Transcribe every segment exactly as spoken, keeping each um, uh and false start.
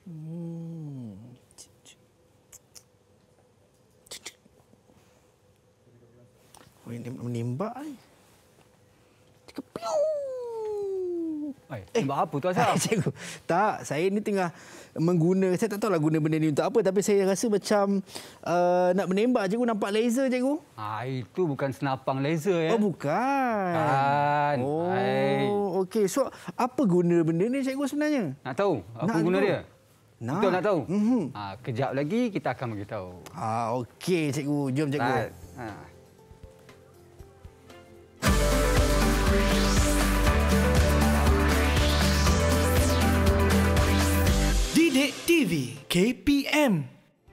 Hmm. Oh, ini menembak ni. Cekepiu. Eh, tembak apa tu asal? Cikgu, tak, saya ni tengah mengguna, saya tak tahulah guna benda ni untuk apa, tapi saya rasa macam uh, nak menembak. Cikgu nampak laser, cikgu? Ah, itu bukan senapang laser ya. Oh, bukan. Kan. Oh, Hai. okey. So, apa guna benda ni, cikgu sebenarnya? Nak tahu apa Nak guna tahu. dia? Nak. Betul nak tahu? Mm-hmm. Ah, kejap lagi kita akan beritahu. Ah, okey, cikgu. Jom, cikgu. Ah. Didik T V K P M.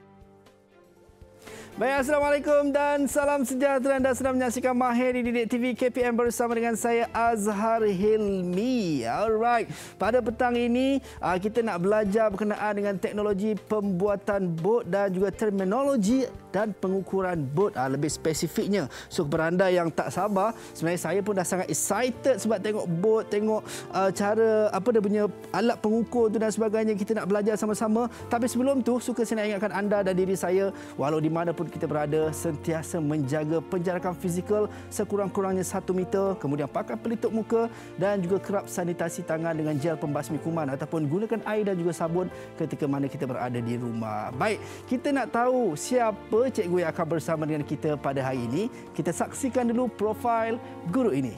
Baik, Assalamualaikum dan salam sejahtera. Anda sedang menyaksikan Mahir di Didik T V K P M bersama dengan saya Azhar Hilmi. Alright, pada petang ini kita nak belajar berkenaan dengan teknologi pembuatan bot dan juga terminologi dan pengukuran bot, lebih spesifiknya. So kepada anda yang tak sabar, sebenarnya saya pun dah sangat excited sebab tengok bot, tengok uh, cara apa dia punya alat pengukur tu dan sebagainya. Kita nak belajar sama-sama. Tapi sebelum tu, suka saya nak ingatkan anda dan diri saya, walau di mana pun kita berada, sentiasa menjaga penjarakan fizikal sekurang-kurangnya satu meter, kemudian pakai pelitup muka dan juga kerap sanitasi tangan dengan gel pembasmi kuman ataupun gunakan air dan juga sabun ketika mana kita berada di rumah. Baik, kita nak tahu siapa cikgu yang akan bersama dengan kita pada hari ini. Kita saksikan dulu profil guru ini.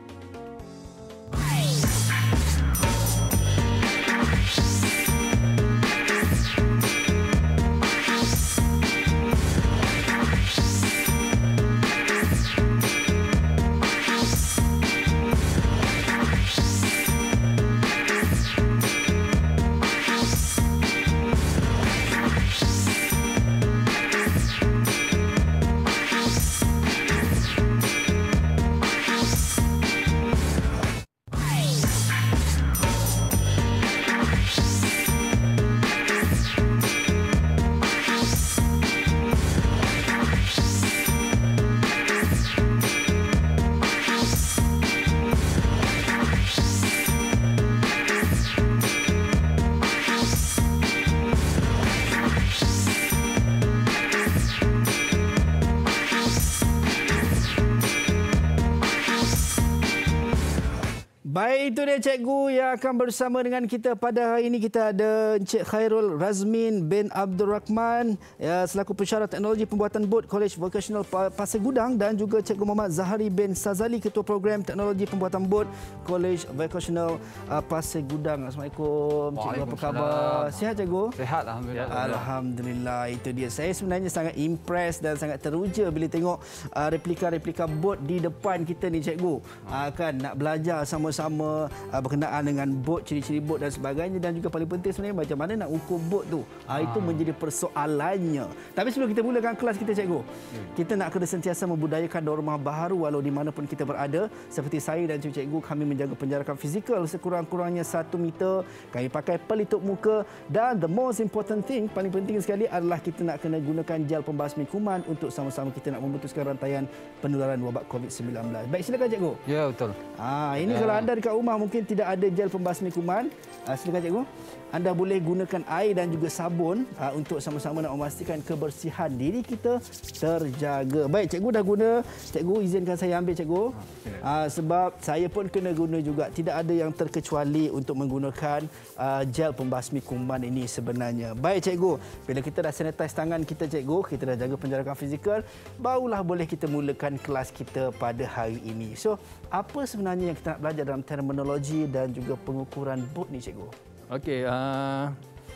Baik, itu dia cikgu yang akan bersama dengan kita pada hari ini. Kita ada Encik Khairul Razmin bin Abdul Rahman, ya, selaku pensyarah teknologi pembuatan bot College Vocational Pasir Gudang, dan juga Cikgu Muhammad Zahari bin Sazali, ketua program teknologi pembuatan bot College Vocational uh, Pasir Gudang. Assalamualaikum. Cikgu, apa khabar? Sihat cikgu? Sihat, alhamdulillah. Alhamdulillah. Itu dia. Saya sebenarnya sangat impress dan sangat teruja bila tengok uh, replika-replika bot di depan kita ni cikgu. Uh, kan nak belajar sama-sama Uh, berkenaan dengan bot, ciri-ciri bot dan sebagainya, dan juga paling penting sebenarnya macam mana nak ukur bot tu. Uh, itu menjadi persoalannya. Tapi sebelum kita mulakan kelas kita cikgu, hmm. kita nak kena sentiasa membudayakan norma baharu walau di mana pun kita berada. Seperti saya dan cikgu, kami menjaga penjarakan fizikal sekurang-kurangnya satu meter. Kami pakai pelitup muka dan the most important thing, paling penting sekali adalah kita nak kena gunakan gel pembasmi kuman untuk sama-sama kita nak memutuskan rantaian penularan wabak COVID sembilan belas. Baik, silakan cikgu. Ya, betul. Ah, ini Ya. kalau anda dekat rumah mungkin tidak ada gel pembasmi kuman, uh, silakan cikgu. Anda boleh gunakan air dan juga sabun uh, untuk sama-sama nak memastikan kebersihan diri kita terjaga. Baik, cikgu dah guna. Cikgu, izinkan saya ambil cikgu. Uh, sebab saya pun kena guna juga. Tidak ada yang terkecuali untuk menggunakan uh, gel pembasmi kuman ini sebenarnya. Baik cikgu, bila kita dah sanitize tangan kita cikgu, kita dah jaga penjarakan fizikal, barulah boleh kita mulakan kelas kita pada hari ini. So, apa sebenarnya yang kita nak belajar dalam terminologi dan juga pengukuran bot ni cikgu? Okey, uh,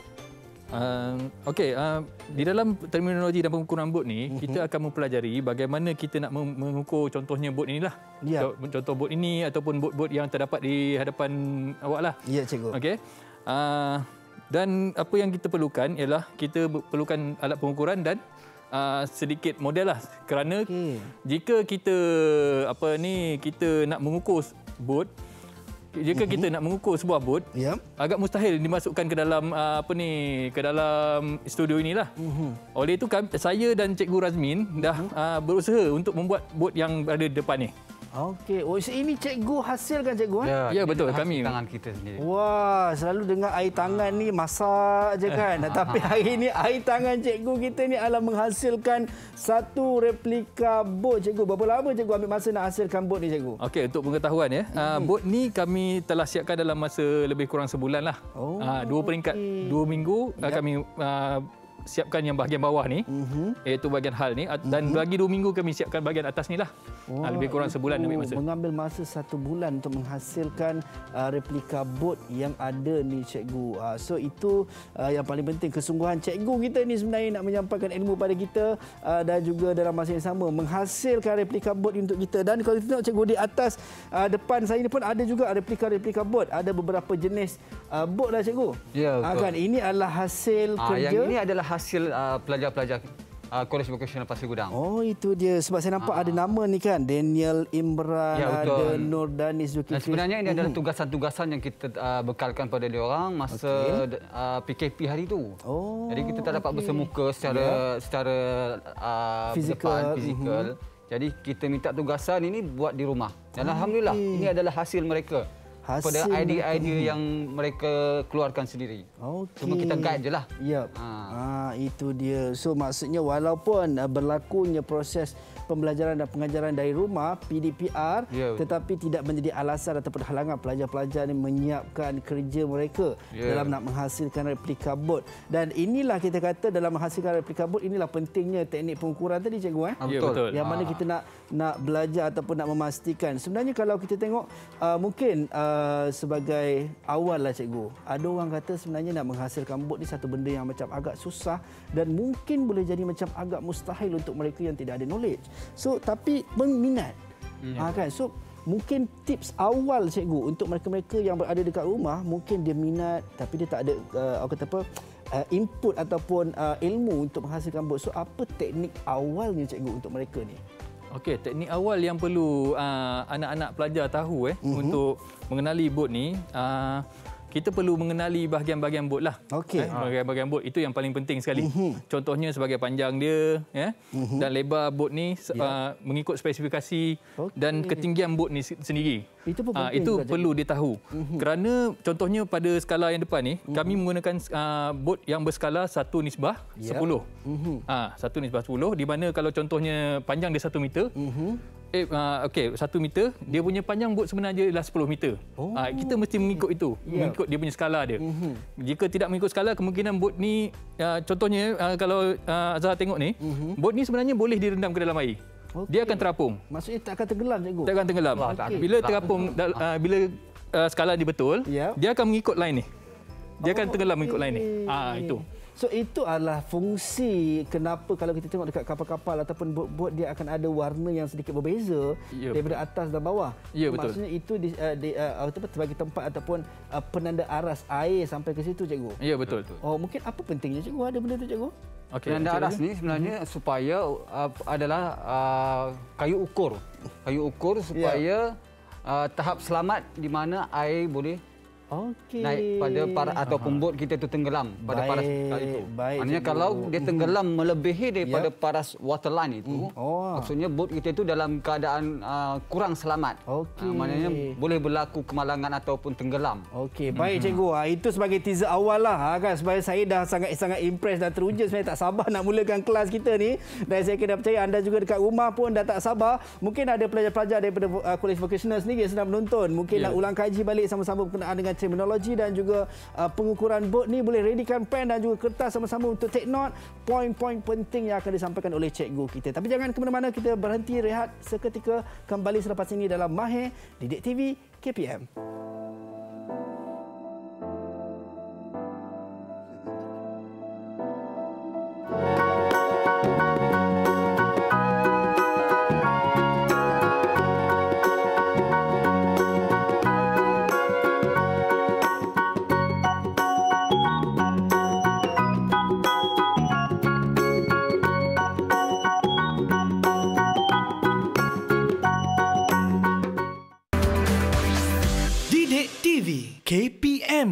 uh, okey, uh, di dalam terminologi dan pengukuran bot ni, uh-huh. kita akan mempelajari bagaimana kita nak mengukur contohnya bot inilah. Ya. Contoh bot ini ataupun bot-bot yang terdapat di hadapan awak lah. Ya, cikgu. Okey. Uh, dan apa yang kita perlukan ialah kita perlukan alat pengukuran dan uh, sedikit model lah, kerana okay. jika kita apa ni kita nak mengukur bot, jika uh-huh. kita nak mengukur sebuah bot, yep. agak mustahil dimasukkan ke dalam uh, apa ni ke dalam studio inilah. Uh-huh. Oleh itu kami, saya dan Cikgu Razmin dah uh-huh. uh, berusaha untuk membuat bot yang berada di depan ni. Okey. Oh, ini cikgu hasilkan cikgu? Ya, Ya, betul. hasil Kami- tangan kita sendiri. Wah, selalu dengar air tangan ni masak je kan. Tapi hari ni air tangan cikgu kita ni adalah menghasilkan satu replika bot cikgu. Berapa lama cikgu ambil masa nak hasilkan bot ni cikgu? Okey, untuk pengetahuan ya, uh, bot ni kami telah siapkan dalam masa lebih kurang sebulan lah. Oh, uh, dua peringkat, okey. dua minggu uh, Yap. kami uh, siapkan yang bahagian bawah ni, Mhm. iaitu bahagian hal ni, dan lagi dua minggu kami siapkan bahagian atas ni lah. Wah, Uh, lebih kurang sebulan itu ambil masa. Mengambil masa satu bulan untuk menghasilkan uh, replika bot yang ada ni cikgu. Uh, so itu uh, yang paling penting. Kesungguhan cikgu kita ni sebenarnya nak menyampaikan ilmu pada kita uh, dan juga dalam masa yang sama menghasilkan replika bot untuk kita. Dan kalau kita tengok cikgu di atas uh, depan saya ni pun ada juga replika-replika bot. Ada beberapa jenis uh, bot lah cikgu. Ya, Ah, betul. kan ini adalah hasil Ah, kerja. yang ini adalah hasil uh, pelajar-pelajar uh, College Vocational Pasir Gudang. Oh, itu dia. Sebab saya nampak ada nama ni kan. Daniel Imran, Ya, betul. ada Nur Danis Zulkifli. Dan sebenarnya ini adalah tugasan-tugasan yang kita uh, bekalkan pada diorang masa Okey. uh, P K P hari itu. Oh, Jadi kita tak dapat okey. bersemuka secara secara uh, Fizikal. berdepan, fizikal. Jadi kita minta tugasan ini buat di rumah. Dan alhamdulillah ini adalah hasil mereka. Hasil Pada idea-idea mereka. yang mereka keluarkan sendiri. Okey. Cuma kita guide je lah. Ya. Ha. Ah, itu dia. So maksudnya walaupun uh, berlakunya proses pembelajaran dan pengajaran dari rumah P D P R, Ya. tetapi tidak menjadi alasan ataupun halangan pelajar-pelajar ini menyiapkan kerja mereka Ya. dalam nak menghasilkan replika bot. Dan inilah kita kata dalam menghasilkan replika bot inilah pentingnya teknik pengukuran tadi cikgu eh. Ah, Ya, betul. Yang mana Ah. kita nak nak belajar ataupun nak memastikan. Sebenarnya kalau kita tengok uh, mungkin uh, sebagai awal lah cikgu. Ada orang kata sebenarnya nak menghasilkan bot ni satu benda yang macam agak susah dan mungkin boleh jadi macam agak mustahil untuk mereka yang tidak ada knowledge. So tapi berminat. Hmm. Ha, kan? So mungkin tips awal cikgu untuk mereka-mereka yang berada dekat rumah mungkin dia minat tapi dia tak ada uh, apa kata apa uh, input ataupun uh, ilmu untuk menghasilkan bot. So apa teknik awalnya cikgu untuk mereka ni? Okey, teknik awal yang perlu uh, anak-anak pelajar tahu eh Mhm. untuk mengenali bot ni, uh, kita perlu mengenali bahagian-bahagian bot lah. Okey. Eh, bahagian-bahagian bot itu yang paling penting sekali. Mhm. Contohnya sebagai panjang dia, ya, dan lebar bot ni Ya. uh, mengikut spesifikasi Okey. dan ketinggian bot ni se- sendiri. Itu pun Ah, penting itu juga, cikgu. perlu ditahu. Kerana contohnya pada skala yang depan ni, kami menggunakan uh, bot yang berskala satu nisbah Ya. sepuluh. Mhm. Ah, satu nisbah sepuluh, di mana kalau contohnya panjang dia satu meter, Mhm. Eh, uh, okey, satu meter, dia punya panjang bot sebenarnya ialah sepuluh meter. Oh. Uh, kita mesti mengikut itu, Ya. mengikut dia punya skala dia. Mhm. Jika tidak mengikut skala, kemungkinan bot ni, uh, contohnya uh, kalau uh, Azhar tengok ni, Mhm. bot ni sebenarnya boleh direndam ke dalam air. Okey. Dia akan terapung, Maksudnya tak akan tenggelam cikgu? tak akan tenggelam. Wah, tak- Bila tak- terapung, dal- uh, bila uh, skala dia betul, Ya. dia akan mengikut line ni. Dia akan Oh, tenggelam mengikut line ni. okey. Ah, itu. So itu adalah fungsi kenapa kalau kita tengok dekat kapal-kapal ataupun bot-bot dia akan ada warna yang sedikit berbeza Ya, daripada atas dan bawah. Ya, So, betul. Maksudnya itu di, uh, di, uh, apa, sebagai tempat ataupun uh, penanda aras air sampai ke situ cikgu. Ya, betul. Oh mungkin apa pentingnya cikgu ada benda tu cikgu? Okey. Penanda Encik aras Razak. ni sebenarnya supaya uh, adalah uh, kayu ukur. Kayu ukur supaya uh, tahap selamat di mana air boleh Okey. naik pada para ataupun bot kita tu tenggelam pada paras Baik, kali itu. baik, Maknanya cikgu. kalau dia tenggelam melebihi daripada Yep. paras waterline itu, Oh. maksudnya bot kita itu dalam keadaan uh, kurang selamat. Okey. Uh, maknanya boleh berlaku kemalangan ataupun tenggelam. Okey, baik cikgu. Ha, itu sebagai teaser awal lah ha, kan. Sebab saya dah sangat-sangat impress dan teruja sebenarnya tak sabar nak mulakan kelas kita ni. Dan saya kena percaya anda juga dekat rumah pun dah tak sabar. Mungkin ada pelajar-pelajar daripada uh, College Vocational sendiri yang sedang menonton. Mungkin Ya. nak ulang kaji balik sama-sama berkenaan dengan terminologi dan juga uh, pengukuran bot ni. Boleh readykan pen dan juga kertas sama-sama untuk take note poin-poin penting yang akan disampaikan oleh cikgu kita. Tapi jangan ke mana-mana, kita berhenti rehat seketika, kembali selepas ini dalam Mahir Didik T V K P M. Didik T V K P M.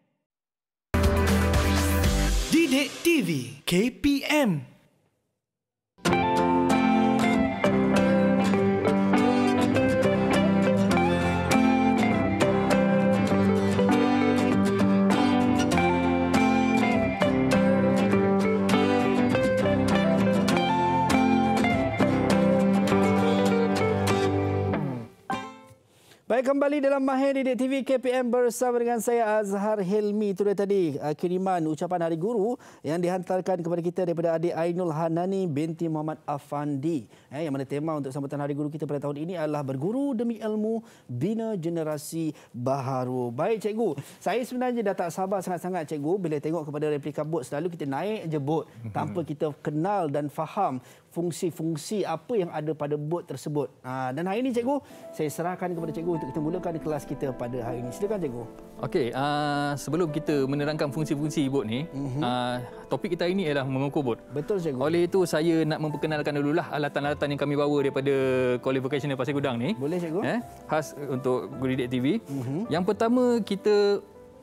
Didik T V K P M. Baik, kembali dalam Mahir Didik T V K P M bersama dengan saya Azhar Hilmi. Itu dia tadi uh, kiriman ucapan Hari Guru yang dihantarkan kepada kita daripada adik Ainul Hanani binti Muhammad Afandi. Eh, yang mana tema untuk sambutan Hari Guru kita pada tahun ini adalah berguru demi ilmu, bina generasi baharu. Baik cikgu, saya sebenarnya dah tak sabar sangat-sangat cikgu bila tengok kepada replika bot. Selalu kita naik je bot tanpa kita kenal dan faham fungsi-fungsi apa yang ada pada bot tersebut. Ha, dan hari ini cikgu, saya serahkan kepada cikgu untuk kita mulakan kelas kita pada hari ini. Silakan cikgu. Okey, uh, sebelum kita menerangkan fungsi-fungsi bot ni, uh-huh. uh, topik kita ini ialah mengukur bot. Betul cikgu. Oleh itu saya nak memperkenalkan dululah alatan-alatan yang kami bawa daripada Qualification Pasir Gudang ni. Boleh cikgu. Eh, khas untuk Guru Didik T V. Uh-huh. Yang pertama kita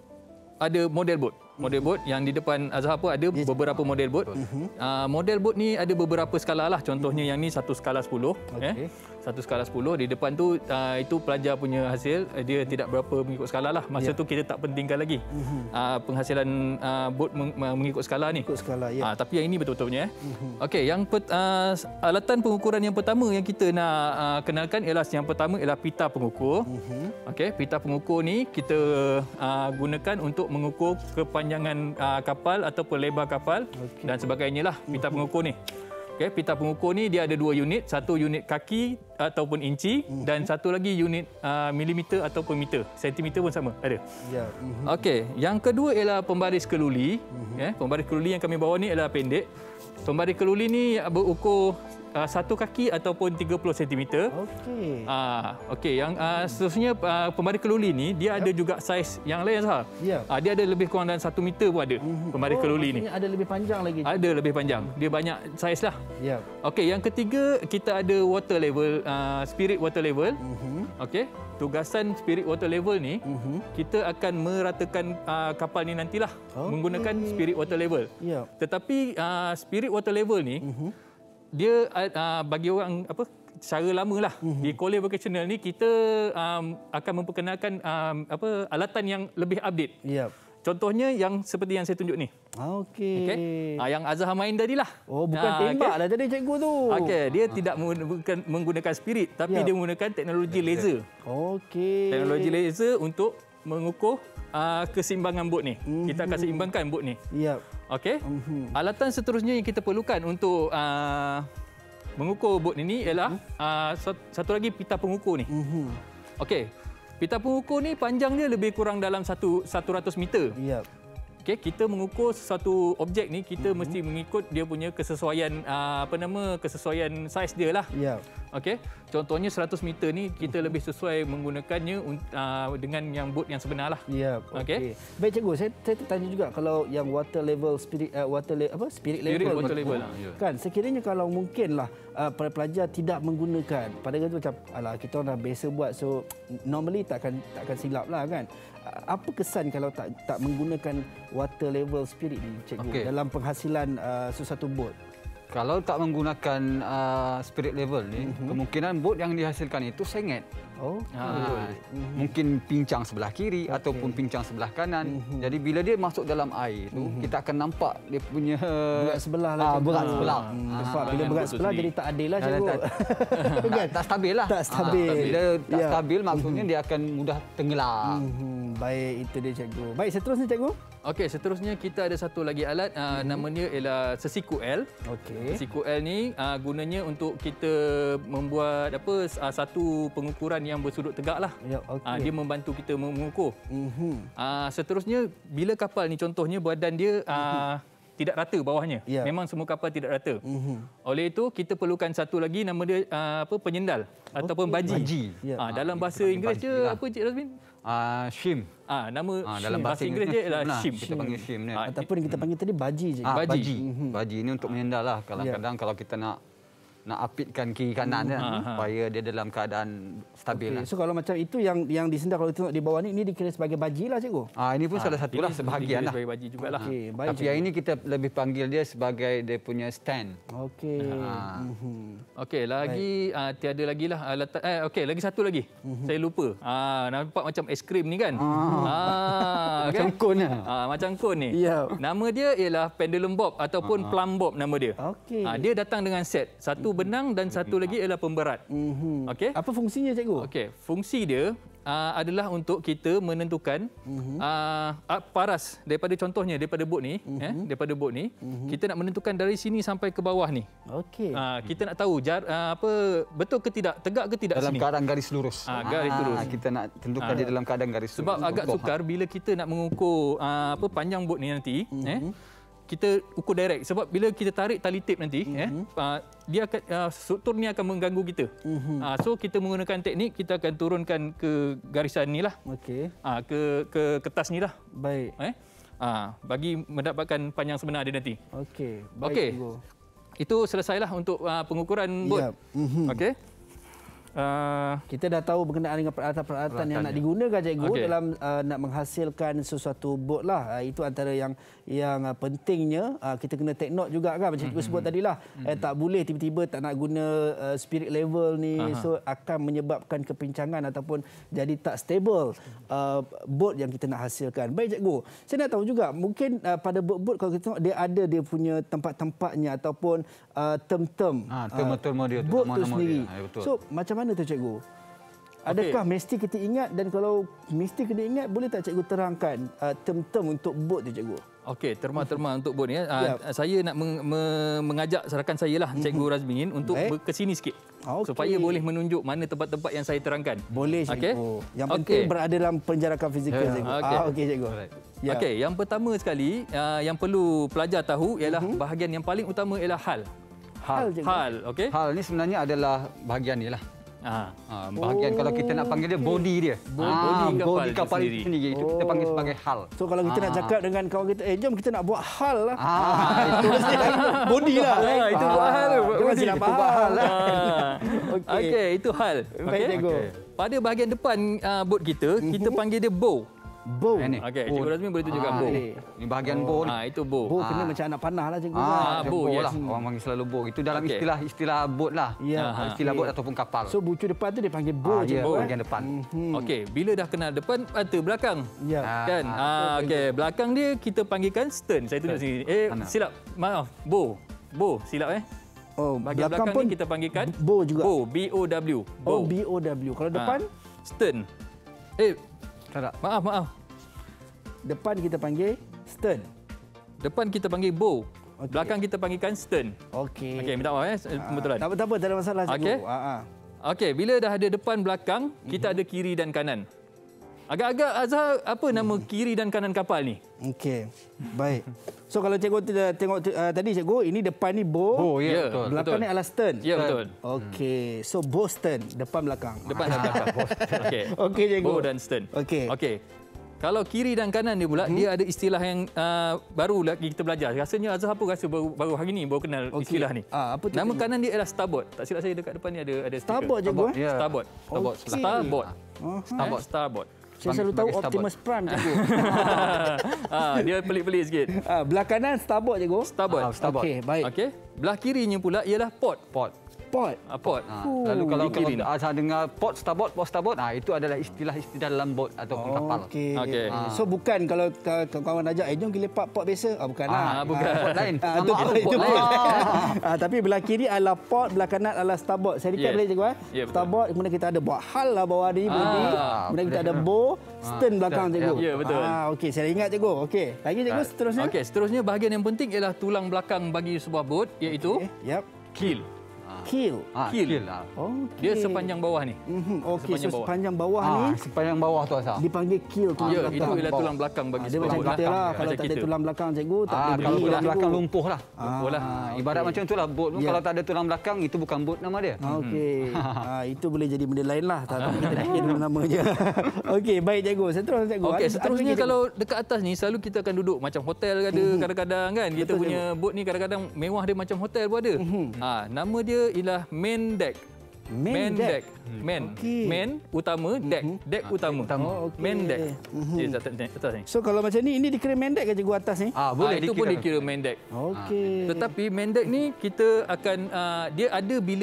ada model bot. Model bot yang di depan Azhar pun ada yes. beberapa model bot. Uh-huh. Uh, model bot ni ada beberapa skala lah. Contohnya uh-huh. yang ni satu skala sepuluh. Okay. Eh. Satu skala sepuluh. Di depan tu uh, itu pelajar punya hasil. Dia tidak berapa mengikut skala lah. Masa yeah. tu kita tak pentingkan lagi uh-huh. uh, penghasilan uh, bot meng- mengikut skala ni. Mengikut skala, ya. Yeah. Uh, tapi yang ini betul-betul punya. Eh. Uh-huh. Okey, yang pet, uh, alatan pengukuran yang pertama yang kita nak uh, kenalkan ialah yang pertama ialah pita pengukur. Uh-huh. Okey, pita pengukur ni kita uh, gunakan untuk mengukur kepanjangan Jangan uh, kapal ataupun lebar kapal okay. dan sebagainya lah pita pengukur ni. Okey, pita pengukur ni dia ada dua unit, satu unit kaki ataupun inci uh-huh. dan satu lagi unit uh, milimeter ataupun meter. Sentimeter pun sama ada. Ya. Yeah. Uh-huh. Okey, yang kedua ialah pembaris keluli. Uh-huh. Eh, pembaris keluli yang kami bawa ni adalah pendek. Pembaris keluli ni berukur uh, satu kaki ataupun tiga puluh sentimeter. Okey. Ah, uh, okey, yang uh, seterusnya uh, pembaris keluli ni dia yep. ada juga saiz yang lain sah. Ya. Uh, dia ada lebih kurang dalam satu meter pun ada. Mm-hmm. Pembaris oh, keluli ni. Ada lebih panjang lagi. Ada lebih panjang. Dia banyak saiz lah. Ya. Okey, yang ketiga kita ada water level, uh, spirit water level. Mm-hmm. Okey. Tugasan spirit water level ni uh-huh. kita akan meratakan uh, kapal ni nantilah okay. menggunakan spirit water level. Yeah. Tetapi uh, spirit water level ni uh-huh. dia uh, bagi orang apa cara lama lah uh-huh. di Quality Vocational ni kita um, akan memperkenalkan um, apa alatan yang lebih update. Yeah. Contohnya yang seperti yang saya tunjuk ni. Okey. Okay. Ha, yang Azhar main tadilah. Oh, bukan ha, tembak okay. lah tadi cikgu tu. Okey, dia ha. tidak menggunakan, menggunakan spirit tapi yep. dia menggunakan teknologi laser. Okey. Teknologi laser untuk mengukur uh, keseimbangan bot ni. Mm-hmm. Kita akan seimbangkan bot ni. Yep. Okey. Mm-hmm. Alatan seterusnya yang kita perlukan untuk uh, mengukur bot ini ialah mm-hmm. uh, satu lagi pita pengukur ni. Mm-hmm. Okey. Pita pengukur ni panjang dia lebih kurang dalam satu seratus meter. Yep. Okey, kita mengukur sesuatu objek ni kita mm-hmm. mesti mengikut dia punya kesesuaian uh, apa nama kesesuaian saiz dia lah. Yep. Okey. Contohnya seratus meter ni kita lebih sesuai menggunakannya uh, dengan yang bot yang sebenar lah. Yep. Okey. Okay. Baik cikgu, saya saya tertanya juga kalau yang water level spirit uh, water le- apa spirit level, spirit water level lah. Kan sekiranya kalau mungkinlah uh, para pelajar tidak menggunakan pada kata macam alah kita orang dah biasa buat so normally takkan takkan silap lah kan. Apa kesan kalau tak tak menggunakan water level spirit ni cikgu okay. dalam penghasilan uh, sesuatu bot? Kalau tak menggunakan uh, spirit level ni, mm-hmm. kemungkinan bot yang dihasilkan itu sengit. Oh, ha, mm-hmm. mungkin pincang sebelah kiri okay. ataupun pincang sebelah kanan. Mm-hmm. Jadi bila dia masuk dalam air tu, mm-hmm. kita akan nampak dia punya berat sebelah lah. Ah, berat sebelah. Hmm. Ha, bila berat sebelah jadi tak adil lah cikgu. Tak, tak, tak stabil lah. Tak stabil. Ha, bila tak ya. stabil maksudnya mm-hmm. dia akan mudah tenggelam. Mm-hmm. Baik, itu dia cikgu. Baik, seterusnya cikgu. Okey, seterusnya kita ada satu lagi alat uh, mm-hmm. namanya ialah sesiku L. Okey. Sesiku L ni uh, gunanya untuk kita membuat apa uh, satu pengukuran yang bersudut tegak lah. Ya, okay. uh, dia membantu kita mengukur. Mm-hmm. Uh, seterusnya bila kapal ni contohnya badan dia uh, mm-hmm. tidak rata bawahnya. Yeah. Memang semua kapal tidak rata. Mm-hmm. Oleh itu kita perlukan satu lagi nama dia uh, apa penyendal okay. ataupun baji. baji. Yeah. Uh, dalam bahasa Inggeris dia lah. apa Cik Razmin? Uh, shim. Ah, nama ah, dalam bahasa Inggeris dia ialah shim. Kita panggil shim ni. Ah, ataupun kita panggil tadi baji je. Ah, baji. Baji. Mm-hmm. Baji ni untuk menyendal lah. Kadang-kadang yeah. kalau kita nak nak apitkan kiri kanan mm-hmm. kan, supaya dia dalam keadaan stabil. Okay. Lah. So kalau macam itu yang yang disendal kalau tengok di bawah ni ini dikira sebagai baji lah cikgu. Ah ini pun ah, salah satu lah sebahagian lah. Sebagai baji jugalah. Okay, baik, tapi cikgu. Yang ini kita lebih panggil dia sebagai dia punya stand. Okey. Ah. Mm-hmm. Okey, lagi uh, tiada lagi lah alat eh okey, lagi satu lagi. Mm-hmm. Saya lupa. Ah nampak macam aiskrim ni kan? Ah, ah macam kan? kon lah. Ah macam kon ni. Yeah. Nama dia ialah pendulum bob ataupun ah. plum bob nama dia. Okey. Ah dia datang dengan set. Satu benang dan satu lagi ialah pemberat. Mm-hmm. Okey. Apa fungsinya cikgu? Okey, fungsi dia uh, adalah untuk kita menentukan uh-huh. uh, paras daripada contohnya daripada bot ni, uh-huh. eh, daripada bot ni, uh-huh. kita nak menentukan dari sini sampai ke bawah ni. Okey. Uh, kita nak tahu jar, uh, apa betul ke tidak, tegak ke tidak dalam sini. keadaan garis lurus. Uh, garis ah, lurus. Kita nak tentukan uh. dia dalam keadaan garis Sebab lurus. agak sukar bila kita nak mengukur uh, apa panjang bot ni nanti, uh-huh. eh. Kita ukur direct sebab bila kita tarik tali tape nanti uh-huh. eh uh, dia akan uh, struktur ni akan mengganggu kita. Uh-huh. Uh, so kita menggunakan teknik kita akan turunkan ke garisan ni lah. Okey. Uh, ke ke kertas ni lah. Baik. Eh uh, bagi mendapatkan panjang sebenar dia nanti. Okey. Baik. Okey. Itu selesailah untuk uh, pengukuran bot. Yep. Uh-huh. Okey. Uh, kita dah tahu berkenaan dengan peralatan-peralatan yang nak digunakan cikgu okay. dalam uh, nak menghasilkan sesuatu bot lah. Uh, itu antara yang yang uh, pentingnya uh, kita kena take note juga kan macam cikgu mm-hmm. sebut tadilah. Mm-hmm. Eh, tak boleh tiba-tiba tak nak guna uh, spirit level ni. Aha. So akan menyebabkan kepincangan ataupun jadi tak stable uh, bot yang kita nak hasilkan. Baik cikgu, saya nak tahu juga mungkin uh, pada bot-bot kalau kita tengok dia ada dia punya tempat-tempatnya ataupun uh, term-term ah, term-term uh, dia tu, bot tu sendiri. Dia. Ya, betul. So macam mana tu cikgu? Adakah okay. mesti kita ingat dan kalau mesti kena ingat boleh tak cikgu terangkan uh, term-term untuk bot tu cikgu? Okey, terma-terma untuk bot ni. Uh, yep. Saya nak meng, me, mengajak rakan saya lah Cikgu mm-hmm. Razmingin untuk ke sini sikit. Okay. Supaya boleh menunjuk mana tempat-tempat yang saya terangkan. Boleh cikgu. Okay. Yang penting okay. berada dalam penjarakan fizikal yeah. cikgu. Okey, ah, okay, cikgu. Yeah. Okey, yang pertama sekali uh, yang perlu pelajar tahu ialah mm-hmm. bahagian yang paling utama ialah hal. Hal, hal, hal okey. Hal ni sebenarnya adalah bahagian ni lah. Ha. Ha, bahagian oh, kalau kita nak panggil dia body dia. Body, ha, body kapal, body kapal itu sendiri. Itu kita panggil sebagai hal. So kalau kita ha. nak cakap dengan kawan kita, eh jom kita nak buat hal lah. Ha. Itu mesti body lah. Ha, itu ha. buat hal. Jangan silap hal lah. Okey, okay, itu hal. Baik cikgu. Okay. Pada bahagian depan uh, bot kita, mm-hmm. kita panggil dia bow. Bow. Okey, Cikgu Razmin boleh tunjukkan ah, bow. Ini bahagian bow ni. Ah, itu bow. Bow ah. kena macam anak panah lah cikgu. Ah, bow, bow yes. lah. Orang panggil selalu bow. Itu dalam okay. istilah istilah bot lah. Ya. Ah, istilah okay. bot ataupun kapal. So bucu depan tu dia panggil bow ah, je. Ya, bow bahagian depan. Mm-hmm. Okey, bila dah kenal depan, mata belakang. Ya. Kan? Ah, ah okey, belakang dia kita panggilkan stern. Saya tunjuk sini. Eh, Mana? silap. Maaf, bow. Bow, silap eh. Oh, bahagian belakang, belakang pun ni kita panggilkan bow juga. Bow, B O W. Bow. Oh, B O W. Kalau depan? Ah, stern. Eh, tak. Maaf, maaf. Depan kita panggil stern. Depan kita panggil bow. Okay. Belakang kita panggilkan stern. Okey. Okey, minta maaf eh. Kebetulan. Tak apa, tak apa, tak ada masalah cikgu. Okey. Ha ah. Okey, bila dah ada depan belakang, kita ada kiri dan kanan. Agak-agak Azhar, apa nama kiri dan kanan kapal ni? Okey. Baik. So kalau cikgu tengok uh, tadi cikgu, ini depan ni bow. Oh, ya, yeah, yeah, betul. Belakang betul. ni adalah stern. Ya, yeah, betul. Okey. So bow stern, depan belakang. Depan dan belakang. Okey. Okey cikgu. Bow dan stern. Okey. Okey. Kalau kiri dan kanan dia pula, hmm. dia ada istilah yang uh, baru lagi kita belajar. Rasanya Azhar apa rasa baru, baru hari ni baru kenal okay. istilah ni. Ah, apa tu? Nama kanan dia adalah starboard. Tak silap saya dekat depan ni ada ada stiker. Starboard je gua. Yeah. Starboard. Starboard. Okay. Starboard. Uh-huh. Starboard. Starboard. Saya selalu tahu Optimus Prime cikgu. ah, dia pelik-pelik sikit. Ah, belah kanan starboard cikgu. Starboard. Ah, starboard. Okey, baik. Okey. Belah kirinya pula ialah port. Port. Port. Ah, port. Ha. Lalu kalau kalau Azhar dengar port starboard, port starboard, ah itu adalah istilah-istilah dalam bot ataupun oh, kapal. Okey. Okay. Ha. So bukan kalau kawan ajak, eh jom kita lepak port biasa. Ah bukanlah. Ah, bukan. Port lain. Ah, itu port, itu port port. lain. Ah, tapi belah kiri adalah port, belah kanan adalah starboard. Saya recap yes. boleh cikgu eh. Yeah, starboard, kemudian kita ada buat hal lah bawah ni, body. Ah, kemudian kita ada bow, stern ah, belakang cikgu. Ya, yeah, betul. Ah, okey, saya ingat cikgu. Okey. Lagi cikgu seterusnya. Okey, seterusnya bahagian yang penting ialah tulang belakang bagi sebuah bot iaitu okay. Yep. keel. Keel. Ah, keel. keel lah. Okay. Dia sepanjang bawah ni. Mm-hmm. Okey, sepanjang so bawah. sepanjang bawah Ah, ni sepanjang bawah tu Azhar. dipanggil keel tulang ya, belakang. itu ialah tulang belakang bagi Ah, dia sebuah macam bot. kita lah. Kalau Macam tak ada kita. tulang belakang cikgu, tak Ah, boleh kalau berdiri tulang lah, belakang cikgu. lumpuh lah. Lumpuh lah. Ah, ibarat okay. macam itulah bot tu. Yeah. Kalau tak ada tulang belakang, itu bukan bot nama dia. Okey. ah, itu boleh jadi benda lain lah. Tak tahu kita nak kira nama je. Okey, baik cikgu. Seterusnya cikgu. Okey, Ada- seterusnya ada kalau dekat atas ni selalu kita akan duduk macam hotel ada kadang-kadang kan. Kita Betul, punya bot ni kadang-kadang mewah dia macam hotel pun ada. Ha, nama dia ialah main deck. Main deck. Main. Okey. Main utama, deck. Deck utama. Oh, okey. Main deck. Dia atas atas ni. So kalau macam ni, ini dikira main deck ke cikgu atas ni? Ah, Boleh boleh itu pun dikira. dikira main deck. Okey. Tetapi main deck ni kita akan uh, dia ada bila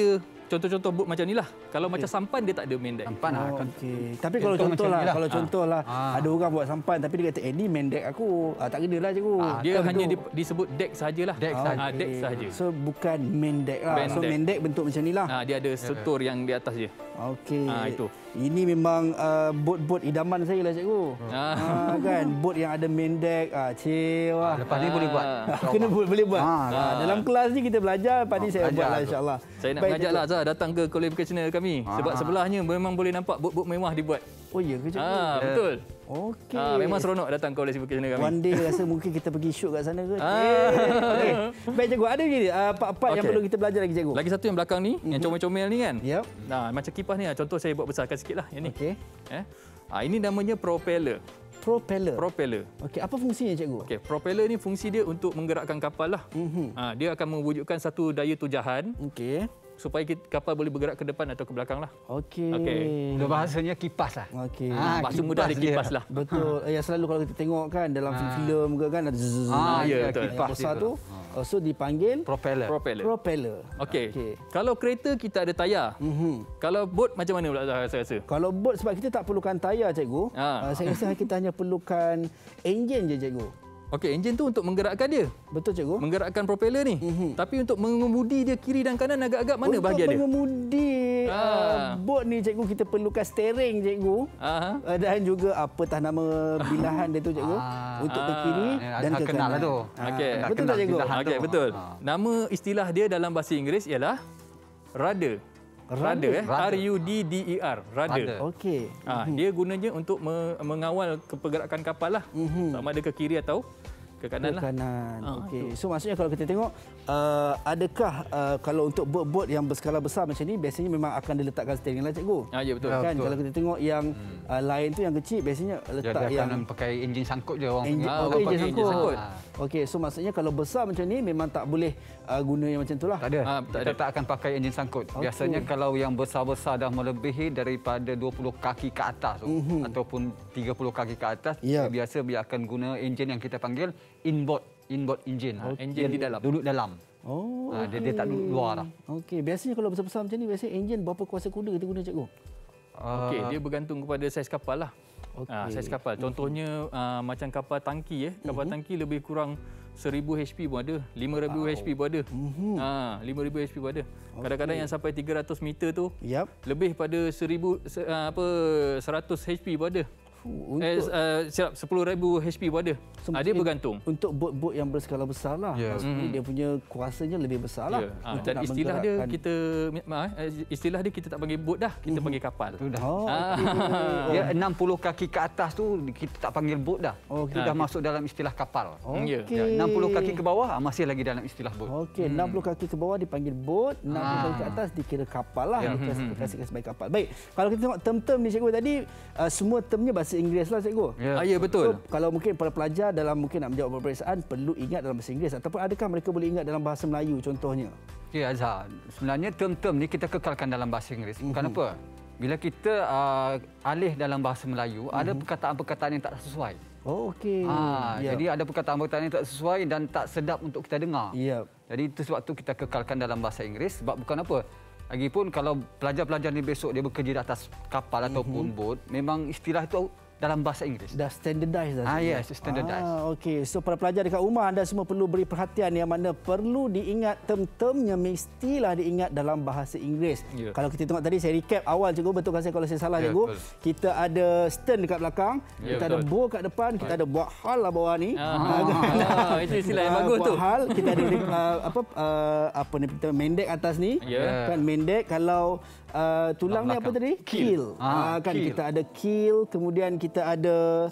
contoh-contoh bot macam ni lah. Kalau okay. macam sampan dia tak ada main deck. Sampan lah. Oh, okay. Tapi kalau contohlah, lah. kalau contohlah ha. ada orang buat sampan tapi dia kata eh ni main deck aku. Ah, tak kena lah cikgu. Ah, dia hanya di, disebut deck sahajalah. Deck sahaja. Ah, deck sahaja. So bukan main deck lah. Main so deck. main deck bentuk macam ni lah. Ah, dia ada setor yeah. yang di atas dia. Okey. Ah, itu. Ini memang uh, bot-bot idaman saya lah cikgu. Ah. Ah, kan bot yang ada main deck. Ah, cewa. Ah, lepas ni ah. boleh buat. Kena buat boleh buat. Ah. Ah. Dalam kelas ni kita belajar, lepas ni ah, saya buatlah insya-Allah. Saya nak mengajaklah Azhar datang ke qualificational kami. Ah. Sebab sebelahnya memang boleh nampak bot-bot mewah dibuat. Oh ya ke cikgu? Ah, betul. Okey. Ah, memang seronok datang ke qualificational kami. One day rasa mungkin kita pergi shoot kat sana ke? Ah. Okay. Baik cikgu, ada lagi uh, part-part okay. yang perlu kita belajar lagi cikgu. Lagi satu yang belakang ni, mm-hmm. yang comel-comel ni kan. Yep. Nah, macam kipas ni lah. Contoh saya buat besarkan sikitlah yang ni. Okey. Eh. Ah, ini namanya propeller. Propeller. Propeller. Okey, apa fungsinya cikgu? Okey, propeller ni fungsi dia untuk menggerakkan kapal lah. Mm-hmm. Ah, dia akan mewujudkan satu daya tujahan. Okey. Supaya kita, kapal boleh bergerak ke depan atau ke belakang lah. Okey. Okay. Itu bahasanya kipas lah. Okey. Ah, bahasa mudah dia kipas lah. Betul. Ha. Ya selalu kalau kita tengok kan dalam ha. filem ke kan ada zzz. Ah, ya, betul. Kipas besar tu. Ha. So dipanggil propeller. Propeller. Propeller. Okey. Okay. Kalau kereta kita ada tayar. Mm-hmm. Kalau bot macam mana pula saya rasa? Kalau bot sebab kita tak perlukan tayar cikgu. Ha. Uh, saya rasa kita hanya perlukan enjin je cikgu. Okey, enjin tu untuk menggerakkan dia. Betul cikgu. Menggerakkan propeller ni. Mm-hmm. Tapi untuk mengemudi dia kiri dan kanan agak-agak mana untuk bahagian dia? Untuk mengemudi ah. uh, bot ni cikgu kita perlukan steering cikgu. Uh-huh. Uh, dan juga apa tah nama bilahan dia tu cikgu ah. untuk ke kiri ah. dan ke kanan. Lah tu. Okey, ah. betul tak cikgu? Okey, betul. Ah. Nama istilah dia dalam bahasa Inggeris ialah rudder. Rudder, eh? R U D D E R, rudder. Okey. Ha, mm-hmm. Dia gunanya untuk me- mengawal pergerakan kapal lah. Mm-hmm. Sama ada ke kiri atau ke kanan ke lah. kanan. Ha, okey. So maksudnya kalau kita tengok uh, adakah uh, kalau untuk bot-bot yang berskala besar macam ni biasanya memang akan diletakkan steering lah cikgu. Ah, ya betul. Kan betul. Kalau kita tengok yang hmm. uh, lain tu yang kecil biasanya letak dia yang akan pakai enjin sangkut je orang. Enjin, ah, oh, enjin sangkut. sangkut. Okey, so maksudnya kalau besar macam ni memang tak boleh uh, guna yang macam itulah. Tak ada. Ah, tak kita ada. tak akan pakai enjin sangkut. Okay. Biasanya kalau yang besar-besar dah melebihi daripada dua puluh kaki ke atas tu mm-hmm. ataupun tiga puluh kaki ke atas, yeah. biasa dia akan guna enjin yang kita panggil inboard inboard engine. Okay. Enjin di dalam. Duduk dalam. Oh. Ha, dia, dia tak duduk luar lah. Okey, biasanya kalau besar-besar macam ni biasanya enjin berapa kuasa kuda kita guna cikgu? Okey, dia bergantung kepada saiz kapal lah. Okay. Ha, saiz kapal. Contohnya uh, macam kapal tangki eh. Kapal uh-huh. tangki lebih kurang seribu H P pun ada, lima ribu wow. H P pun ada. Uh-huh. Ha, lima ribu H P pun ada. Okay. Kadang-kadang yang sampai tiga ratus meter tu yep. lebih pada seribu uh, apa seratus H P pun ada. Untuk eh, uh, siap sepuluh ribu H P pun ada. So, ha, dia bergantung. Untuk bot-bot yang berskala besar lah. Yeah. Maksudnya mm. dia punya kuasanya lebih besar lah. Yeah. Ha, dan istilah dia kita maaf, istilah dia kita tak panggil bot dah, kita mm. panggil kapal. Sudah. Oh, okay. Dia enam puluh kaki ke atas tu kita tak panggil bot dah. Oh, okay. Sudah ha, masuk dalam istilah kapal. Okay. Ya, enam puluh kaki ke bawah masih lagi dalam istilah bot. Okey, hmm. enam puluh kaki ke bawah dipanggil bot, enam puluh kaki ke atas dikira kapal lah. Ya. Diklasifikasikan sebagai kapal. Baik, kalau kita tengok term-term ni cikgu tadi uh, semua termnya bahasa Inggeris lah cikgu. Ya, ah, ya betul. So, kalau mungkin para pelajar dalam mungkin nak menjawab peperiksaan perlu ingat dalam bahasa Inggeris ataupun adakah mereka boleh ingat dalam bahasa Melayu contohnya? Okey Azhar, sebenarnya term-term ni kita kekalkan dalam bahasa Inggeris. Bukan mm-hmm. apa? Bila kita uh, alih dalam bahasa Melayu, mm-hmm. ada perkataan-perkataan yang tak sesuai. Oh, okey. Ah, yep. Jadi ada perkataan-perkataan yang tak sesuai dan tak sedap untuk kita dengar. Yep. Jadi itu sebab tu kita kekalkan dalam bahasa Inggeris sebab bukan apa? Lagipun kalau pelajar-pelajar ni besok dia bekerja di atas kapal mm-hmm. ataupun bot, memang istilah itu dalam bahasa Inggeris. Dah standardized dah. Ah yes, standardized. Ah, okey. So para pelajar dekat rumah anda semua perlu beri perhatian yang mana perlu diingat term-termnya mestilah diingat dalam bahasa Inggeris. Yeah. Kalau kita tengok tadi saya recap awal cikgu, betul kan saya kalau saya salah yeah, cikgu. Betul. Kita ada stern dekat belakang, yeah, kita betul. ada bow kat depan, kita ada buat hal lah bawah ni. Ah, ah, itu istilah yang bagus tu. Buat hal, kita ada uh, apa uh, apa ni kita main deck atas ni. Yeah. Kan main deck kalau uh, tulang ni apa tadi? Keel. Ah, uh, kan keel. Kita ada keel, kemudian kita ada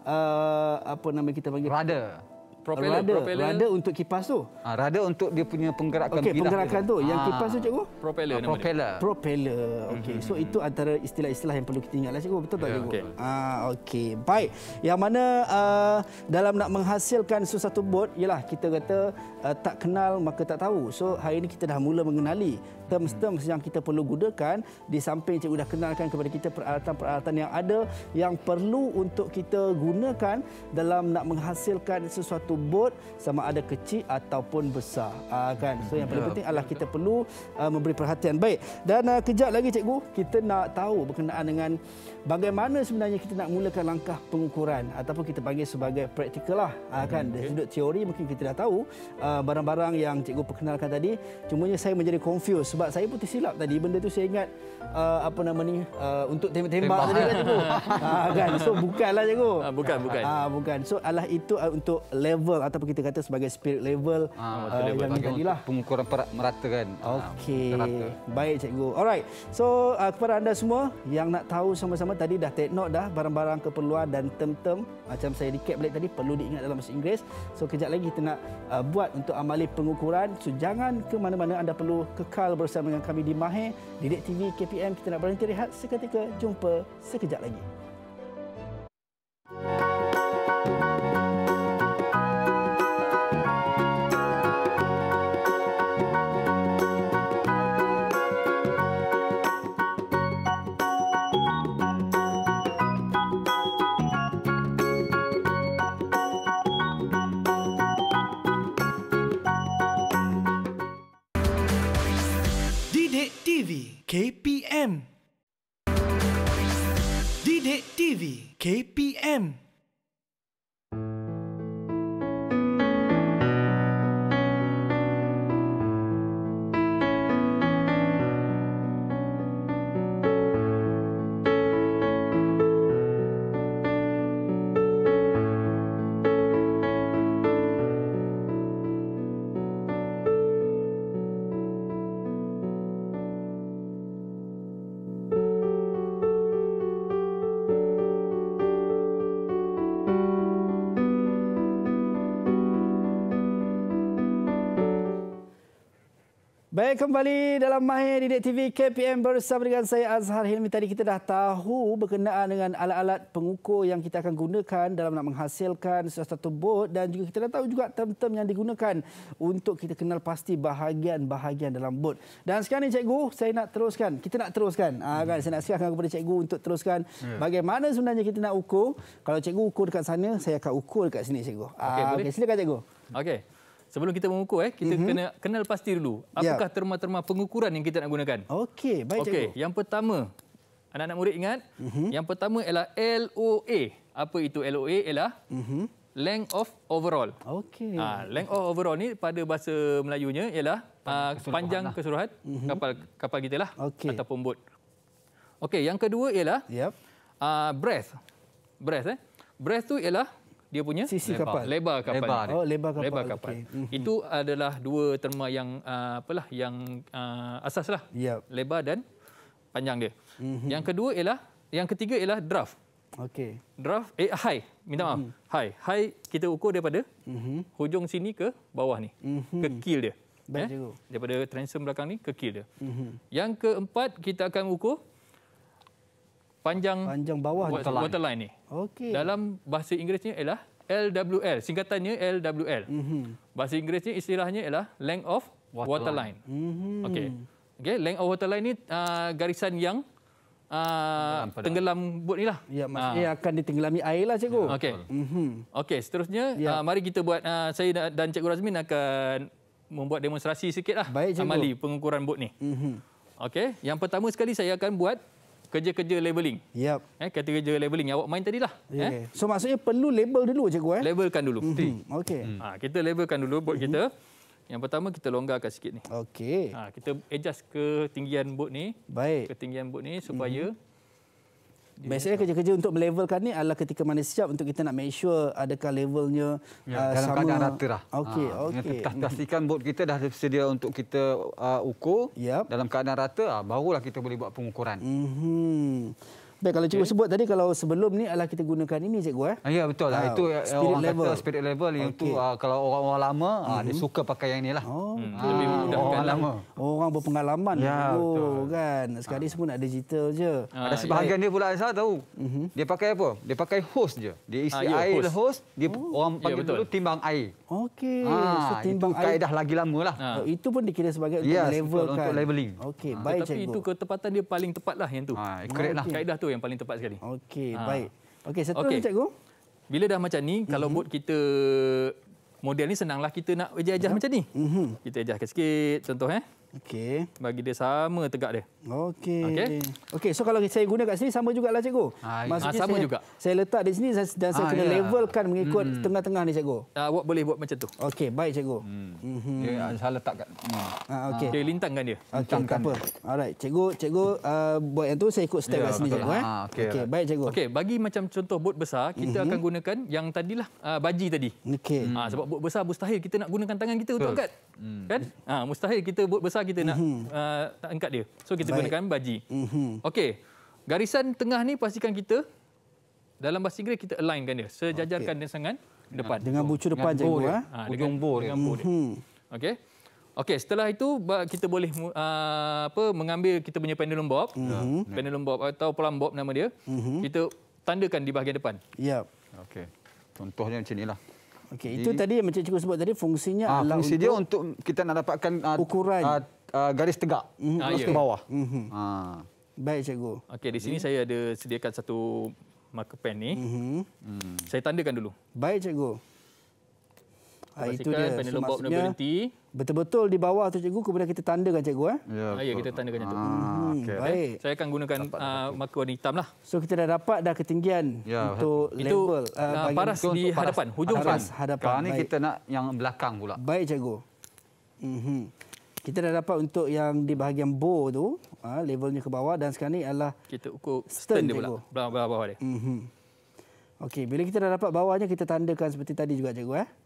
uh, apa nama kita panggil? Rudder. Propeller. Rudder. Propeller. Rudder untuk kipas tu. Ah, rudder untuk dia punya penggerakan. Okey, penggerakan tu. Yang ah. kipas tu cikgu? Propeller. Ah, propeller. Propeller. Okey. Mm-hmm. So itu antara istilah-istilah yang perlu kita ingatlah cikgu. Betul tak yeah, cikgu? Okay. Ah, okey. Baik. Yang mana uh, dalam nak menghasilkan sesuatu bot ialah kita kata uh, tak kenal maka tak tahu. So hari ini kita dah mula mengenali term-term yang kita perlu gunakan di samping cikgu dah kenalkan kepada kita peralatan-peralatan yang ada yang perlu untuk kita gunakan dalam nak menghasilkan sesuatu bot sama ada kecil ataupun besar. Uh, kan? So yang paling penting adalah kita perlu uh, memberi perhatian. Baik. Dan uh, kejap lagi cikgu, kita nak tahu berkenaan dengan bagaimana sebenarnya kita nak mulakan langkah pengukuran ataupun kita panggil sebagai praktikal lah. Uh, kan? Dari sudut teori mungkin kita dah tahu uh, barang-barang yang cikgu perkenalkan tadi. Cumanya saya menjadi confused sebab saya pun tersilap tadi. Benda tu saya ingat uh, apa nama ni uh, untuk tembak-tembak tadi kan cikgu. uh, kan? So bukanlah cikgu. Uh, bukan, bukan. Uh, bukan. So alah itu uh, untuk level ataupun kita kata sebagai spirit level ah, uh, level. yang ni tadilah. Pengukuran merata kan. Okey. Merata. Baik cikgu. Alright. So uh, kepada anda semua yang nak tahu sama-sama tadi dah take note dah barang-barang keperluan dan term-term macam saya recap balik tadi perlu diingat dalam bahasa Inggeris. So kejap lagi kita nak uh, buat untuk amali pengukuran. So jangan ke mana-mana, anda perlu kekal bersama dengan kami di Mahir Didik T V K P M. Kita nak berhenti rehat seketika. Jumpa sekejap lagi. Didik T V K P M. Didik T V K P M. Baik, kembali dalam Mahir Didik T V K P M bersama dengan saya Azhar Hilmi. Tadi kita dah tahu berkenaan dengan alat-alat pengukur yang kita akan gunakan dalam nak menghasilkan sesuatu bot dan juga kita dah tahu juga term-term yang digunakan untuk kita kenal pasti bahagian-bahagian dalam bot. Dan sekarang ni cikgu, saya nak teruskan. Kita nak teruskan. Ah kan, saya nak serahkan kepada cikgu untuk teruskan yeah. bagaimana sebenarnya kita nak ukur. Kalau cikgu ukur dekat sana, saya akan ukur dekat sini cikgu. Okey, ah, okay, silakan cikgu. Okey. Sebelum kita mengukur, eh, kita mm-hmm. kena kenal pasti dulu. Apakah yeah. terma-terma pengukuran yang kita nak gunakan? Okey, baik cikgu. Okey, yang pertama, anak-anak murid ingat, mm-hmm. yang pertama ialah L O A. Apa itu L O A? Ialah mm-hmm. length of overall. Okey. Ha, length of overall ni pada bahasa Melayunya ialah uh, panjang keseluruhan mm-hmm. kapal kapal kita lah okay. ataupun bot. Okey, yang kedua ialah yep. uh, breadth. Breadth eh. Breadth tu ialah dia punya sisi lebar. kapal. Lebar kapal. Lebar, oh, lebar kapal. Lebar kapal. Okay. Mm-hmm. Itu adalah dua terma yang uh, apalah yang uh, asaslah. Yep. Lebar dan panjang dia. Mm-hmm. Yang kedua ialah yang ketiga ialah draft. Okey. Draft eh high. Minta maaf. Mm-hmm. High. High kita ukur daripada mm-hmm. hujung sini ke bawah ni. Mm-hmm. Ke keel dia. Baik, eh? Daripada transom belakang ni ke keel dia. Mm-hmm. Yang keempat kita akan ukur panjang panjang bawah waterline, waterline ni. Okey. Dalam bahasa Inggerisnya ialah L W L. Singkatannya L W L. Mm-hmm. Bahasa Inggerisnya istilahnya ialah length of waterline. waterline. Mm-hmm. Okey. Okey, length of waterline ni uh, garisan yang uh, tenggelam bot ni lah. Ya, maksudnya uh. akan ditenggelami air lah cikgu. Okey. Mm-hmm. Okey, seterusnya yeah. uh, mari kita buat uh, saya dan Cikgu Razmin akan membuat demonstrasi sikitlah amali pengukuran bot ni. Mm-hmm. Okey, yang pertama sekali saya akan buat kerja-kerja labeling. Yep. Eh, kerja-kerja labeling yang awak main tadilah. Yeah. Eh. So maksudnya perlu label dulu cikgu eh? Labelkan dulu. Mm-hmm. Okey. Ha, kita labelkan dulu bot mm-hmm. kita. Yang pertama kita longgarkan sikit ni. Okey. Ha, kita adjust ketinggian bot ni. Baik. Ketinggian bot ni supaya mm-hmm. biasanya kerja-kerja untuk melevelkan ni adalah ketika mana siap untuk kita nak make sure adakah levelnya ya, uh, dalam sama. keadaan rata lah. Okey, ha, okey. Pastikan bot kita dah sedia untuk kita uh, ukur yep. dalam keadaan rata, uh, barulah kita boleh buat pengukuran. Mm-hmm. Baik, kalau cikgu okay. sebut tadi kalau sebelum ni adalah kita gunakan ini cikgu eh. Ya betul lah. Uh, itu spirit orang level. kata spirit level yang okay. tu uh, kalau orang-orang lama mm-hmm. uh, dia suka pakai yang inilah. Oh, hmm. okay. Lebih mudah orang lama. Orang berpengalaman ya, oh, betul. Kan. Sekarang ha. semua nak digital je. Ha, ada sebahagian ya. dia pula saya tahu. Mm-hmm. Dia pakai apa? Dia pakai hose je. Dia isi ha, ya, air hose. hose, dia oh. orang panggil ya, dulu timbang air. Okey. Ha, so timbang itu air kaedah lagi lama lah. Ha. Oh, itu pun dikira sebagai untuk yes, levelkan. Untuk labeling. Okey, ha. baik Tapi cikgu. itu ketepatan dia paling tepatlah yang tu. Ha, correct lah. Kaedah tu yang paling tepat sekali. Okey, ha. baik. Okey, seterusnya okay. cikgu. Bila dah macam ni, mm-hmm. kalau bot kita model ni senanglah kita nak ejah-ejah macam ni. Mm-hmm. Kita ejahkan sikit contoh eh. Okey. Bagi dia sama tegak dia. Okey. Okey. Okey, so kalau saya guna kat sini sama jugalah cikgu. Ah, Maksudnya ah, sama saya, juga. Saya letak di sini dan saya Ah, kena ya. levelkan mengikut hmm. tengah-tengah ni cikgu. Uh, awak boleh buat macam tu. Okey, baik cikgu. Hmm. Mhm. Dia salah letak kat ni. Ah, okey. Dia lintangkan dia. Okey, tak apa. Alright, cikgu, cikgu uh, buat yang tu saya ikut step Ya, kat sini betul cikgu lah. eh. Ah, okey, Okey, right. baik cikgu. Okey, bagi macam contoh bot besar, kita mm-hmm. akan gunakan yang tadilah uh, baji tadi. Okey. Hmm. Ha, sebab bot besar mustahil kita nak gunakan tangan kita untuk angkat. Hmm. Kan? Ha, mustahil kita bot besar kita nak uh, angkat dia. So kita Baik. gunakan baji. Mhm. Okey. Garisan tengah ni pastikan kita dalam bahasa Inggeris kita alignkan dia, sejajarkan okay. dia sangat depan. Dengan bucu depan cikgu eh. Ha, Ujung bor dia. dengan bor dia. Hmm. Okey. Okey, setelah itu ba- kita boleh uh, apa mengambil kita punya pendulum bob. Mhm. Pendulum bob atau plumb bob nama dia. Mhm. Kita tandakan di bahagian depan. Yap. Okey. Contohnya macam inilah. Okey, itu tadi yang macam cikgu sebut tadi fungsinya Ah, adalah fungsi untuk dia untuk kita nak dapatkan uh, ukuran. uh, uh, garis tegak Mhm. Ah, terus ya. ke bawah. Mhm. Ah. Baik cikgu. Okey, di sini saya ada sediakan satu marker pen ni. Mhm. Hmm. Saya tandakan dulu. Baik cikgu. Ah, itu dia. So, pendulum bob maksudnya berhenti. betul-betul di bawah tu cikgu kemudian kita tandakan cikgu eh. Ya, Ah, ya, betul. kita tandakan macam tu. Ah, Hmm, okey. baik. Saya akan gunakan uh, marker warna hitam lah. So kita dah dapat dah ketinggian Ya, untuk Itu level uh, bahagian- paras Itu di untuk paras. hadapan, hujung Paras frame. hadapan. Sekarang ni Baik. kita nak yang belakang pula. Baik cikgu. Mhm. Kita dah dapat untuk yang di bahagian bow tu, ah, levelnya ke bawah dan sekarang ni adalah Kita ukur Stern stern dia cikgu. pula. Belah, belah bawah dia. mhm. Okey, bila kita dah dapat bawahnya kita tandakan seperti tadi juga cikgu eh.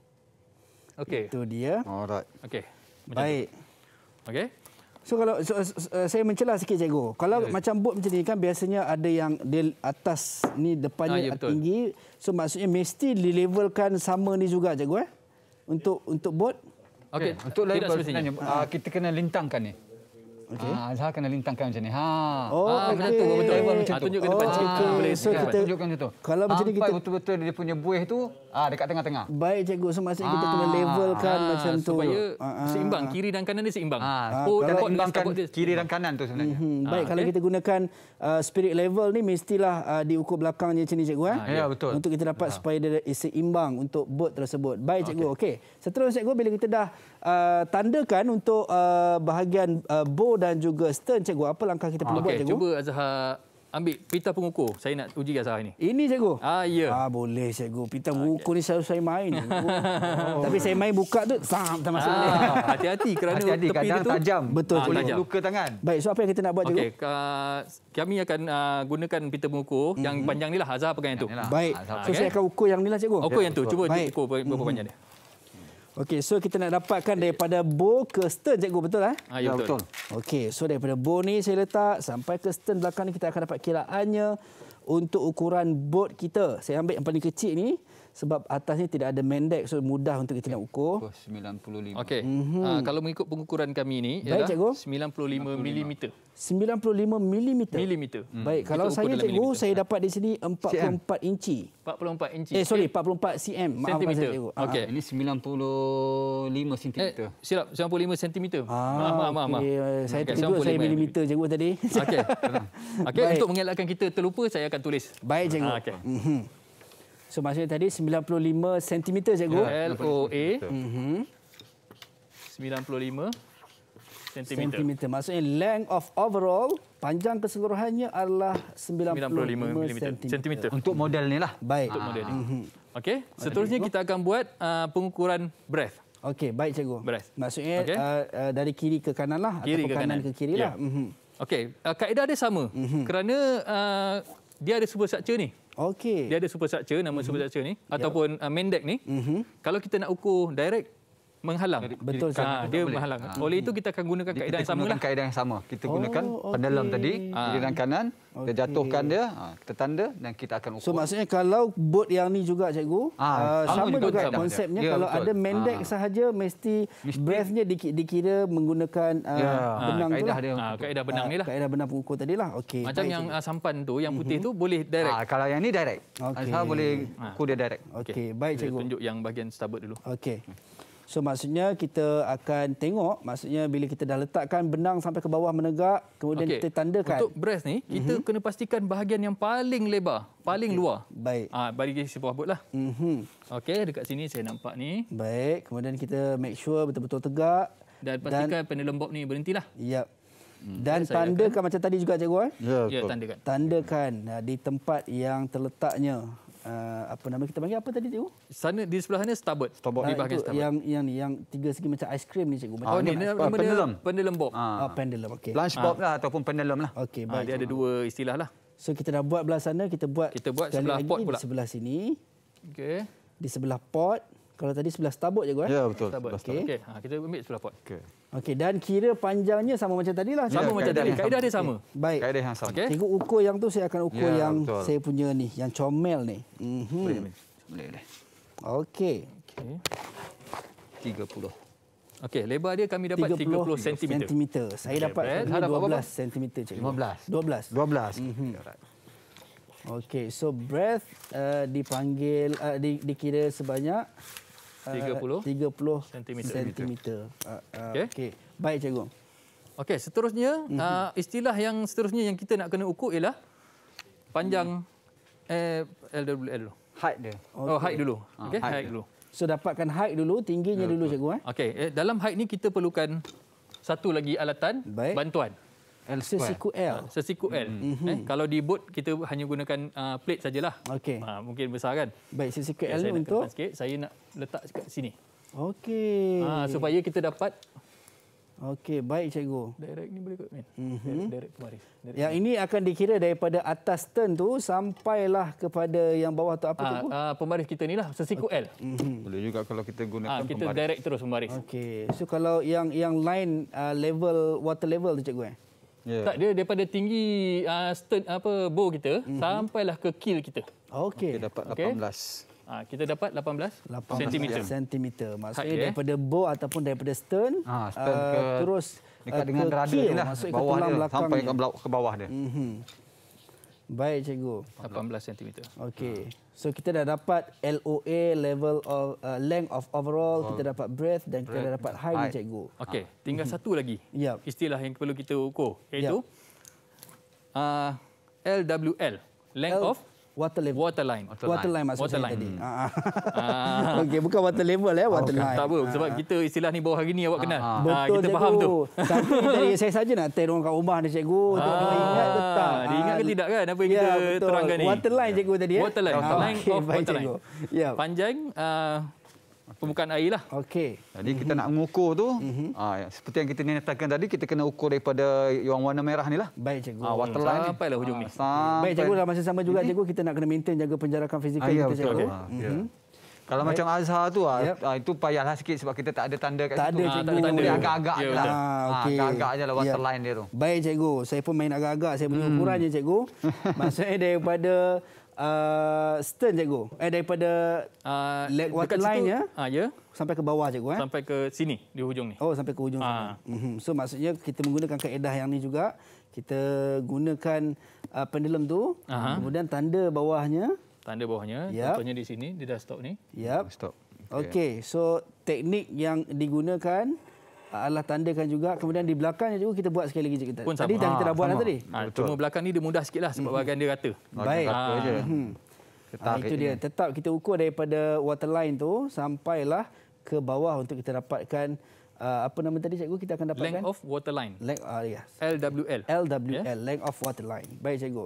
Okey. Itu dia. Alright. Okey. Macam Baik. tu. Okey. So kalau so, so, uh, saya mencelah sikit cikgu. Kalau Ya. macam bot macam ni kan biasanya ada yang dia atas ni depannya Ah, ya, betul. tinggi. So maksudnya mesti dilevelkan sama ni juga cikgu eh. Untuk untuk bot. Okey. Untuk Tidak label semestinya. sebenarnya uh, kita kena lintangkan ni. Okey. Ah, Azhar kena lintangkan macam ni. Ha. Oh, Ah, okey. betul, betul, betul. Macam Ah, tu. tunjuk ke depan Oh, sikit. okey. Ah, boleh So, sikit. kita- tunjukkan macam tu. Kalau macam ni Sampai kita- betul-betul dia punya buih tu ah dekat tengah-tengah. Baik cikgu. So maksudnya kita Ah. kena levelkan Ah, macam tu. supaya Ah, ah, seimbang. ah. Kiri dan kanan dia seimbang. Ah, Ah, pot kalau- dan pot dengan imbangkan skapot dia kiri dan kanan tu sebenarnya. Hmm, baik, Ah, kalau okey. kita gunakan uh, spirit level ni mestilah uh, diukur belakangnya macam ni cikgu eh. Ah, ya, betul. Untuk kita dapat supaya dia seimbang untuk bot tersebut. Baik cikgu. Okey. Seterusnya cikgu bila kita dah uh, tandakan untuk uh, bahagian uh, bow dan juga stern cikgu, apa langkah kita perlu buat Okey, cikgu? cuba Azhar ambil pita pengukur. Saya nak uji Azhar ini. Ini cikgu. Ah, ya. Ah boleh cikgu. Pita mengukur ni selalu saya main. Oh. Tapi saya main buka tu sam tak masuk. Ah, hati-hati kerana Hati-hati tepi kadang dia tu tajam. Betul, Ah, boleh tajam. luka tangan. Baik, so apa yang kita nak buat cikgu? Okey, ka- kami akan uh, gunakan pita pengukur mm-hmm. yang panjang ni lah. Azhar pegang yang tu. Inilah. Baik. Ah, So okey. saya akan ukur yang ni lah cikgu. Ukur yang tu. Cuba Baik. ukur berapa panjang dia. Okey, so kita nak dapatkan daripada bow ke stern cikgu, betul eh? Ah, ya, betul. Okey, so daripada bow ni saya letak sampai ke stern belakang ni kita akan dapat kiraannya untuk ukuran bot kita. Saya ambil yang paling kecil ni sebab atasnya tidak ada mendek, so mudah untuk kita nak ukur. sembilan puluh lima. Okey. Mm-hmm. Uh, kalau mengikut pengukuran kami ni Baik, ialah cikgu. sembilan puluh lima milimeter. sembilan puluh lima milimeter. Milimeter. Hmm. Baik, kalau Kita ukur saya dalam cikgu, milimeter. saya dapat di sini empat puluh empat inci. empat puluh empat inci. Eh, sorry, empat puluh empat cm. Maafkan Sentimeter. saya cikgu. Ah, Okey. Ini sembilan puluh lima Eh, sentimeter. silap sembilan puluh lima sentimeter. Ah, maaf, maaf, maaf. maaf. okey. Saya Okey, terkejut saya sembilan puluh lima milimeter cikgu tadi. Okey. Okey, Baik. untuk mengelakkan kita terlupa, saya akan tulis. Baik cikgu. Ah, okey. Mhm. So maksudnya tadi sembilan puluh lima sentimeter cikgu. L O A Mhm. sembilan puluh lima sentimeter. Sentimeter. Maksudnya length of overall panjang keseluruhannya adalah sembilan sembilan puluh puluh lima lima milimeter. sentimeter. Sentimeter. Untuk model ni lah. Baik. Untuk model ni. Mhm. Okey, seterusnya kita akan buat uh, pengukuran breadth. Okey, baik cikgu. Beres. Maksudnya Okey. uh, uh, dari kiri ke kanan lah Kiri ataupun ke kanan kanan. ke kiri Ya. lah. Mhm. Okey, uh, kaedah dia sama Mhm. kerana uh, dia ada superstructure ni. Okey. Dia ada superstructure, nama superstructure ni ataupun uh, mendek ni. Mhm. Kalau kita nak ukur direct menghalang. Betul, Ha, dia menghalang. Oleh itu kita akan gunakan Jadi kaedah kita yang sama gunakan lah. kaedah yang sama. Kita Oh, gunakan okey. pendalam tadi, Ah. kiri dan kanan. Okey. Kita jatuhkan dia, ah, kita tanda dan kita akan ukur. So maksudnya kalau bot yang ni juga cikgu, Ah, uh, sama sama juga juga sama konsepnya. dia. Ya, Kalau betul. ada mendek Ah. sahaja mesti, Mesti- breathnya diki- dikira menggunakan uh, Ya, benang tu kaedah lah. dia. Ha, kaedah benang Ah, ni lah. Kaedah benang pengukur tadi lah. Okey. Macam baik, yang cikgu. uh, sampan tu, yang putih tu boleh direct. Ah, kalau yang ni direct. Okey. Azhar boleh Ah. ukur dia direct. Okey, baik Saya cikgu. tunjuk yang bahagian starboard dulu. Okey. So maksudnya kita akan tengok, maksudnya bila kita dah letakkan benang sampai ke bawah menegak, kemudian Okey. kita tandakan. Untuk breast ni, kita mm-hmm. kena pastikan bahagian yang paling lebar, paling okay. luar. Baik. Ah, bagi sebuah bot lah. Mm-hmm. Okey, dekat sini saya nampak ni. Baik, kemudian kita make sure betul-betul tegak. Dan pastikan pendulum bob ni berhentilah. Yap. Dan okay, tandakan akan... macam tadi juga cikgu eh? Ya, ya tandakan. Tandakan uh, di tempat yang terletaknya. Uh, apa nama kita panggil apa tadi cikgu? Sana di sebelah sana starboard. Starboard di bahagian starboard. Yang yang ni yang tiga segi macam aiskrim ni cikgu. Oh, ni nama dia pendulum. Pendulum bob. Ah, oh, pendulum. Okey. Lunch bob ah. lah ataupun pendulum lah. Okey, baik. Ah, dia ada dua istilah lah. So kita dah buat belah sana, kita buat kita buat sebelah pot pula. Di sebelah sini. Okey. Di sebelah pot. Kalau tadi sebelah starboard je, eh? Ya, betul. Starboard. Okey. Okay. Ha, kita ambil sebelah pot. Okey. Okey, dan kira panjangnya sama macam tadi lah. Sama ya, macam tadi. Kaedah dia sama. Okay. Baik. Kaedah yang sama. Okay. Cikgu ukur yang tu, saya akan ukur ya, yang betul. saya punya ni, yang comel ni. Mm-hmm. Boleh, boleh. boleh. Okey. Okey. tiga puluh. Okey, lebar dia kami dapat tiga puluh sentimeter. Saya okay, dapat dua belas sentimeter, cikgu. lima belas. dua belas. dua belas. Mm-hmm. Okey, so breath uh, dipanggil, uh, di, dikira sebanyak tiga puluh, tiga puluh sentimeter. sentimeter. Uh, uh, Okey. Okay. Baik, cikgu. Okey, seterusnya mm-hmm. uh, istilah yang seterusnya yang kita nak kena ukur ialah panjang eh, L W L dulu. Height dia. Okay. Oh, height dulu. Okey, height, height dulu. So dapatkan height dulu, tingginya ya, dulu cikgu eh. Okey, eh, dalam height ni kita perlukan satu lagi alatan Baik. bantuan. L sesiku L. Sesiku L. Mm-hmm. Eh, kalau di boat kita hanya gunakan uh, plate sajalah. Okey. Uh, mungkin besar kan. Baik, sesiku L okay, ni untuk sikit, saya nak letak kat sini. Okey. Uh, supaya kita dapat. Okey, baik cikgu. Direct ni boleh kot, Min. Mm-hmm. Direct, direct pembaris. Direct yang ini akan dikira daripada atas turn tu sampailah kepada yang bawah tu apa uh, cikgu? Uh, pembaris kita ni lah, sesiku okay. L. Mm-hmm. Boleh juga kalau kita gunakan uh, kita pembaris. direct terus pembaris. Okey. So kalau yang yang line uh, level water level tu cikgu eh? Yeah. Tak, dia daripada tinggi uh, stern apa bow kita mm-hmm. sampailah ke keel kita. Okey. Okay, dapat lapan belas. Okay. Ha, kita dapat lapan belas sentimeter. Sentimeter. Maksudnya okay. daripada bow ataupun daripada stern, ha, stern uh, ke, terus dekat uh, dengan ke rada keel, ni lah. Bawah dia sampai ke, ke bawah dia. Mm-hmm. Baik cikgu. lapan belas sentimeter. Okey. So kita dah dapat L O A, level of uh, length of overall, oh. kita dapat breadth dan breadth. Kita dah dapat height, height. ni cikgu. Okey, tinggal mm-hmm. satu lagi. Yep. Istilah yang perlu kita ukur iaitu yep. uh, L W L, length L of water level. Water line. Water, water line, line maksud water saya line. tadi. Hmm. Ah. Okey, bukan water level ya, water okay. line. Tak apa, sebab ah. kita istilah ni baru hari ni awak kenal. Ah. Betul, ah, kita cikgu. faham tu. Tapi tadi saya saja nak tell orang kat rumah ni cikgu. Ah. Dia ingat ke tak? Dia ingat ke tidak kan apa yang ya, kita betul. terangkan ni? Water line cikgu tadi ya. Water line. Ah. Line Okay, of water line. Ya. Panjang uh, permukaan air lah. Okey. Jadi kita nak mengukur tu, mm-hmm. ah, seperti yang kita nyatakan tadi, kita kena ukur daripada yang warna merah ni lah. Baik cikgu. Ah, water line sampai lah hujung ah, ni. Sampai. Baik cikgu, dalam masa sama juga cikgu kita nak kena maintain jaga penjarakan fizikal ah, ya, kita betul, cikgu. okay. ah, mm-hmm. yeah. Kalau baik. Macam Azhar tu yep. ah, itu payahlah sikit sebab kita tak ada tanda kat tak situ. Ada, cikgu. Ah, tak ada tanda. Agak-agak ya, je lah. Ah, okay. Agak-agak je lah water yep. line dia tu. Baik cikgu, saya pun main agak-agak. Saya punya hmm. ukuran je cikgu. Maksudnya daripada uh, stern cikgu. Eh daripada uh, water line ya. Ah, ya. Sampai ke bawah cikgu eh. Sampai ke sini di hujung ni. Oh, sampai ke hujung ah. sana. Mm-hmm. So maksudnya kita menggunakan kaedah yang ni juga. Kita gunakan uh, pendulum tu, Aha. kemudian tanda bawahnya. Tanda bawahnya, yep. contohnya di sini dia dah stop ni. Yap. Stop. Okey, okay, so teknik yang digunakan adalah tandakan juga. Kemudian di belakangnya juga kita buat sekali lagi kita. Pun tadi dah kita dah buat dah tadi. Ha, cuma belakang ni dia mudah sikitlah sebab mm-hmm. bahagian dia rata. Baik. Ha, je. Mm-hmm. Ha, itu dia. Ini. Tetap kita ukur daripada waterline tu sampailah ke bawah untuk kita dapatkan uh, apa nama tadi cikgu, kita akan dapatkan length of waterline. Length uh, yes. L W L. L W L, yeah? Length of waterline. Baik cikgu.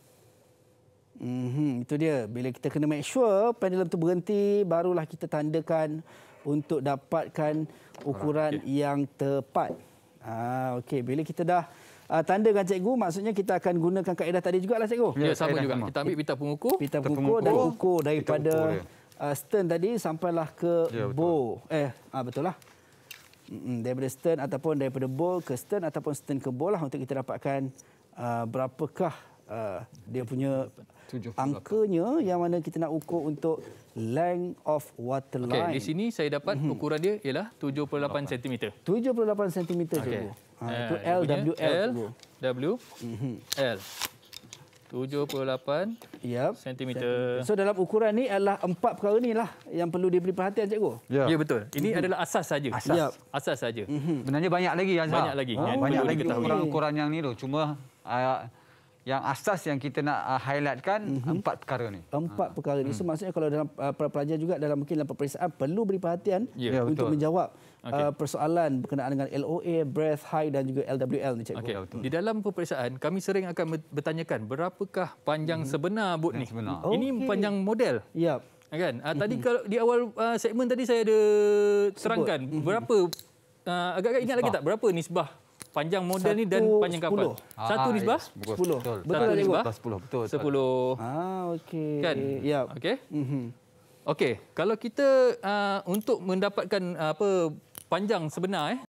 Mm-hmm, itu dia. Bila kita kena make sure pendulum tu berhenti, barulah kita tandakan untuk dapatkan ukuran okay. yang tepat. Ah, okey. Bila kita dah uh, tandakan cikgu, maksudnya kita akan gunakan kaedah tadi jugalah cikgu. Ya, sama juga. Kita ambil pita pengukur. Pita pengukur dan ukur daripada uh, stern tadi sampailah ke ya, bow. Eh, ah, betul lah. Mm-mm, daripada stern ataupun daripada bow ke stern ataupun stern ke bow lah untuk kita dapatkan uh, berapakah uh, dia punya angkanya yang mana kita nak ukur untuk length of water line. Okay, di sini saya dapat mm-hmm. ukuran dia ialah tujuh puluh lapan sentimeter. tujuh puluh lapan sentimeter cikgu. Ha, uh, itu L W L. L W mm-hmm. L. tujuh puluh lapan yep. sentimeter. So dalam ukuran ni adalah empat perkara ni lah yang perlu diberi perhatian cikgu. Ya, ya betul. Ini mm-hmm. adalah asas saja. Asas. Yep. Asas saja. Mm-hmm. Sebenarnya banyak lagi Azhar. Banyak lagi. Oh, yang banyak perlu lagi diketahui. ukuran-ukuran yang ni tu. Cuma uh, yang asas yang kita nak uh, highlightkan mm-hmm. empat perkara ni. Empat ha. perkara ni. So hmm. maksudnya kalau dalam uh, para pelajar juga dalam mungkin dalam peperiksaan perlu beri perhatian yeah, untuk betul. menjawab okay. uh, persoalan berkenaan dengan L O A, breath, high dan juga L W L ni cikgu. Okay. Di dalam peperiksaan kami sering akan bertanyakan berapakah panjang hmm. sebenar bot ni. Sebenar. Ini Okay. panjang model. Yap. Kan? Uh, tadi kalau di awal uh, segmen tadi saya ada terangkan Sebut. berapa uh, agak-agak ingat lagi tak berapa nisbah panjang model Satu, ni dan panjang kapal. sepuluh. Satu Ah, nisbah? yes. sepuluh. Betul. Betul Satu tak, nisbah? cikgu? sepuluh. Betul. Sepuluh. Ah, okey. Kan? Yap. Okey. Mhm. Okey, kalau kita uh, untuk mendapatkan uh, apa panjang sebenar eh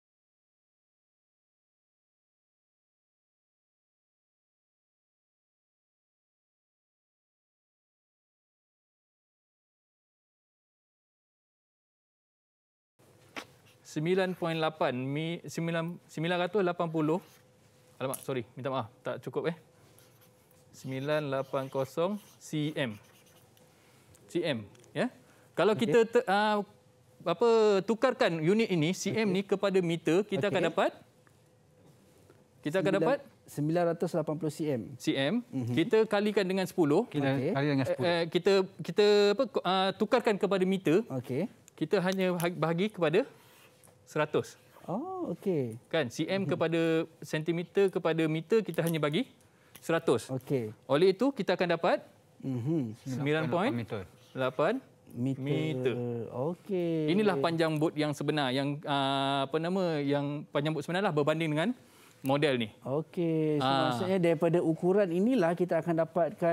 sembilan perpuluhan lapan mi sembilan ratus lapan puluh. Alamak, sorry, minta maaf, tak cukup eh. sembilan ratus lapan puluh cm. cm, ya. Kalau okay. kita te, uh, apa tukarkan unit ini cm okay. ni kepada meter, kita okay. akan dapat kita akan dapat sembilan ratus lapan puluh cm. cm. Mm-hmm. Kita kalikan dengan sepuluh. Kita okay. kali dengan sepuluh. Uh, kita kita apa uh, tukarkan kepada meter. Okey. Kita hanya bahagi kepada seratus. Oh, okey. Kan cm mm-hmm. kepada sentimeter kepada meter kita hanya bagi seratus. Okey. Oleh itu kita akan dapat Mhm. sembilan perpuluhan lapan Meter. meter. Okey. Inilah panjang bot yang sebenar yang uh, apa nama yang panjang bot sebenarlah berbanding dengan model ni. Okey. So, Ah. maksudnya daripada ukuran inilah kita akan dapatkan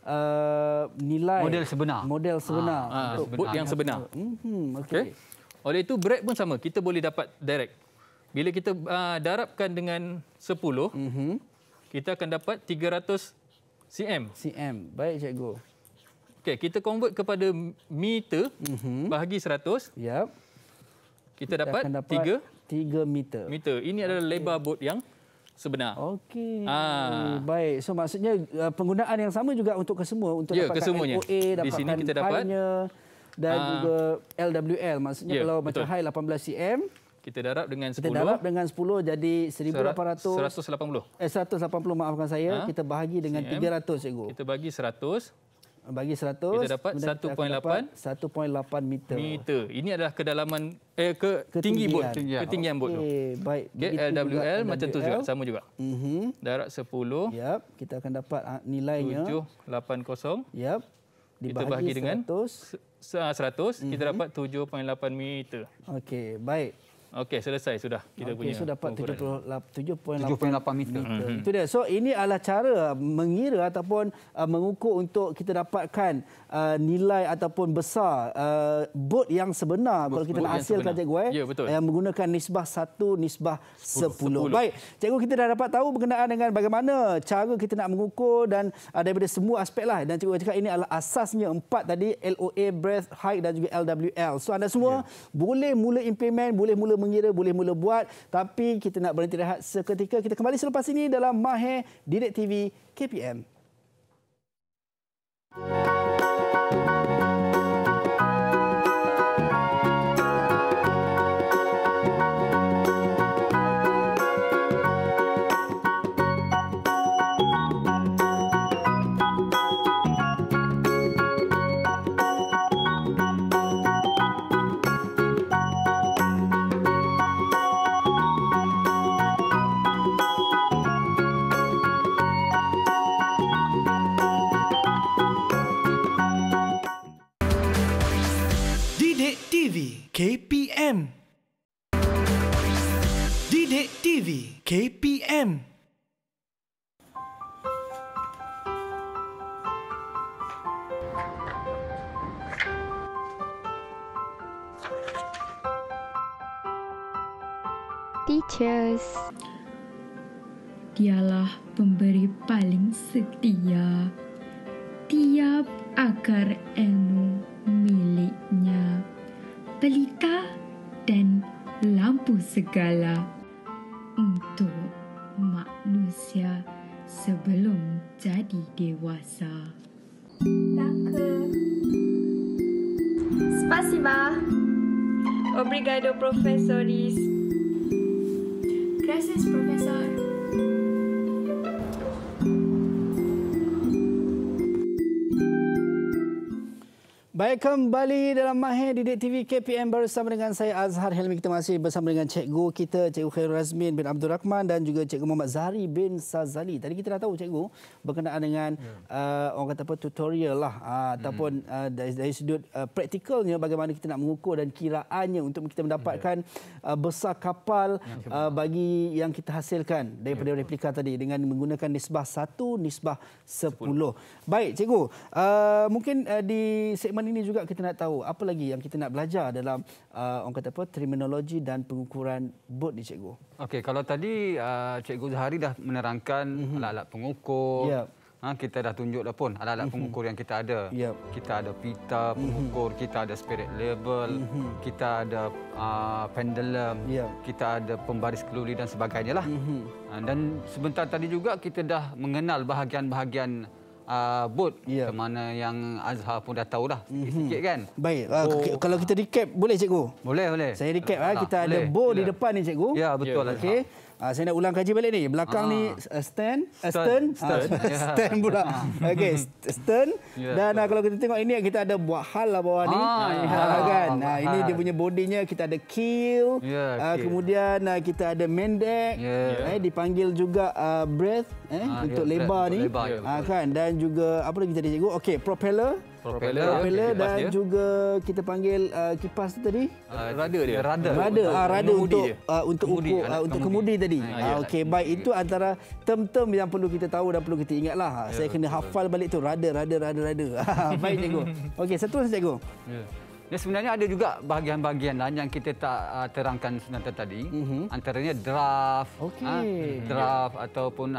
uh, nilai Model sebenar. Model sebenar. Ah, untuk bot yang sebenar. Mhm. Okey. Okay. Oleh itu break pun sama, kita boleh dapat direct. Bila kita uh, darabkan dengan sepuluh, Mhm. kita akan dapat tiga ratus cm. cm. Baik cikgu. Okey, kita convert kepada meter Mhm. bahagi seratus, Yap. kita Kita dapat akan dapat tiga tiga meter. meter. Ini adalah lebar bot yang sebenar. Okey. Ah. Baik. So maksudnya uh, penggunaan yang sama juga untuk kesemua untuk Ya, dapatkan kesemuanya. L O A, dapatkan Di sini kita dapat, high-nya dan ah, juga L W L. Maksudnya ya, kalau betul. macam high lapan belas cm, Kita darab dengan kita sepuluh. darab dengan sepuluh jadi seribu lapan ratus. seratus lapan puluh. Eh seratus lapan puluh maafkan saya, Ha? kita bahagi dengan cm. tiga ratus cikgu. Kita bagi seratus Bagi seratus, Kita dapat kemudian satu kita akan perpuluhan dapat lapan satu perpuluhan lapan meter. meter. Ini adalah kedalaman eh ke tinggi bot, Ketinggian. ketinggian bot tu. Okey, baik. Okey, Begitu L W juga L macam tu juga, sama juga. Mhm. Darab sepuluh, Yap, kita akan dapat ah, nilainya. tujuh lapan kosong. Yap. Kita Dibahagi bahagi dengan seratus. seratus, kita dapat tujuh perpuluhan lapan meter. Okey, baik. Okey, selesai sudah kita Okey, punya. so dapat tujuh puluh lapan tujuh perpuluhan lapan meter. meter. Itu dia. So ini adalah cara mengira ataupun uh, mengukur untuk kita dapatkan uh, nilai ataupun besar uh, bot yang sebenar Bot- kalau kita bot nak yang hasilkan sebenar. cikgu eh. Ya, betul. Yang menggunakan nisbah satu, nisbah sepuluh. Sepuluh. Baik, cikgu kita dah dapat tahu berkenaan dengan bagaimana cara kita nak mengukur dan uh, daripada semua aspek lah. Dan cikgu cakap ini adalah asasnya empat tadi, L O A, breath, height dan juga L W L. So anda semua yeah. boleh mula implement, boleh mula mengira, boleh mula buat, tapi kita nak berhenti rehat seketika. Kita kembali selepas ini dalam Mahir Didik T V K P M. Didik T V K P M. Didik T V K P M. Teachers. Dialah pemberi paling setia. Tiap akar ilmu miliknya. Pelita dan lampu segala untuk manusia sebelum jadi dewasa. Danke. Spasiba. Obrigado, professores. Gracias, profesor. Baik, kembali dalam Mahir Didik T V K P M bersama dengan saya Azhar Helmi. Kita masih bersama dengan cikgu kita, Cikgu Khairul Razmin bin Abdul Rahman dan juga Cikgu Muhammad Zahri bin Sazali. Tadi kita dah tahu cikgu berkenaan dengan yeah. uh, orang kata apa tutorial lah uh, hmm. ataupun uh, dari, dari sudut uh, praktikalnya bagaimana kita nak mengukur dan kiraannya untuk kita mendapatkan uh, besar kapal uh, bagi yang kita hasilkan daripada yeah. replika tadi dengan menggunakan nisbah satu nisbah sepuluh. Baik cikgu, uh, mungkin uh, di segmen ini juga kita nak tahu apa lagi yang kita nak belajar dalam uh, orang kata apa terminologi dan pengukuran bot ni cikgu. Okey, kalau tadi uh, Cikgu Zahari dah menerangkan mm-hmm. alat-alat pengukur. Yep. Ha, kita dah tunjuk dah pun alat-alat mm-hmm. pengukur yang kita ada. Yep. Kita ada pita pengukur, mm-hmm. kita ada spirit level, mm-hmm. kita ada uh, pendulum, yep. kita ada pembaris keluli dan sebagainya lah. Mm-hmm. Uh, dan sebentar tadi juga kita dah mengenal bahagian-bahagian Uh, bot yeah. ke mana yang Azhar pun dah tahu dah sikit-sikit kan. Baik, uh, oh. kalau kita recap boleh cikgu? Boleh, boleh. Saya recap ah kita boleh. Ada bot di depan ni cikgu. Ya, betul lah. Okey. Uh, saya nak ulang kaji balik ni. Belakang ah. ni uh, stand, uh, stern, stern, stern, uh, stand pula. Okey, stern. Yeah, dan uh, kalau kita tengok ini kita ada buat hal lah bawah ni. Ah, ya. uh, kan. Nah, ini dia punya bodinya, kita ada keel. Yeah, uh, kemudian uh, kita ada main deck. Yeah. Eh dipanggil juga uh, breath eh ah, untuk yeah, lebar ni. Lebar, ya, uh, kan. Dan juga apa lagi tadi cikgu? Okey, propeller. Propeller, propeller ya, dan dia. Juga kita panggil uh, kipas tu tadi uh, rudder dia. Rudder. Rudder, ah rudder untuk uh, untuk kemudi, ukur uh, untuk kemudi tadi. Ha, ya, okey, baik, itu antara term-term yang perlu kita tahu dan perlu kita ingatlah. Ya, saya betul, kena hafal betul. Balik tu rudder, rudder, rudder, rudder. Baik cikgu. Okey, seterusnya cikgu. Ya. Dan sebenarnya ada juga bahagian-bahagian lain yang kita tak uh, terangkan sebentar tadi. Mm-hmm. Antaranya draft, okay. ha, draft yeah. ataupun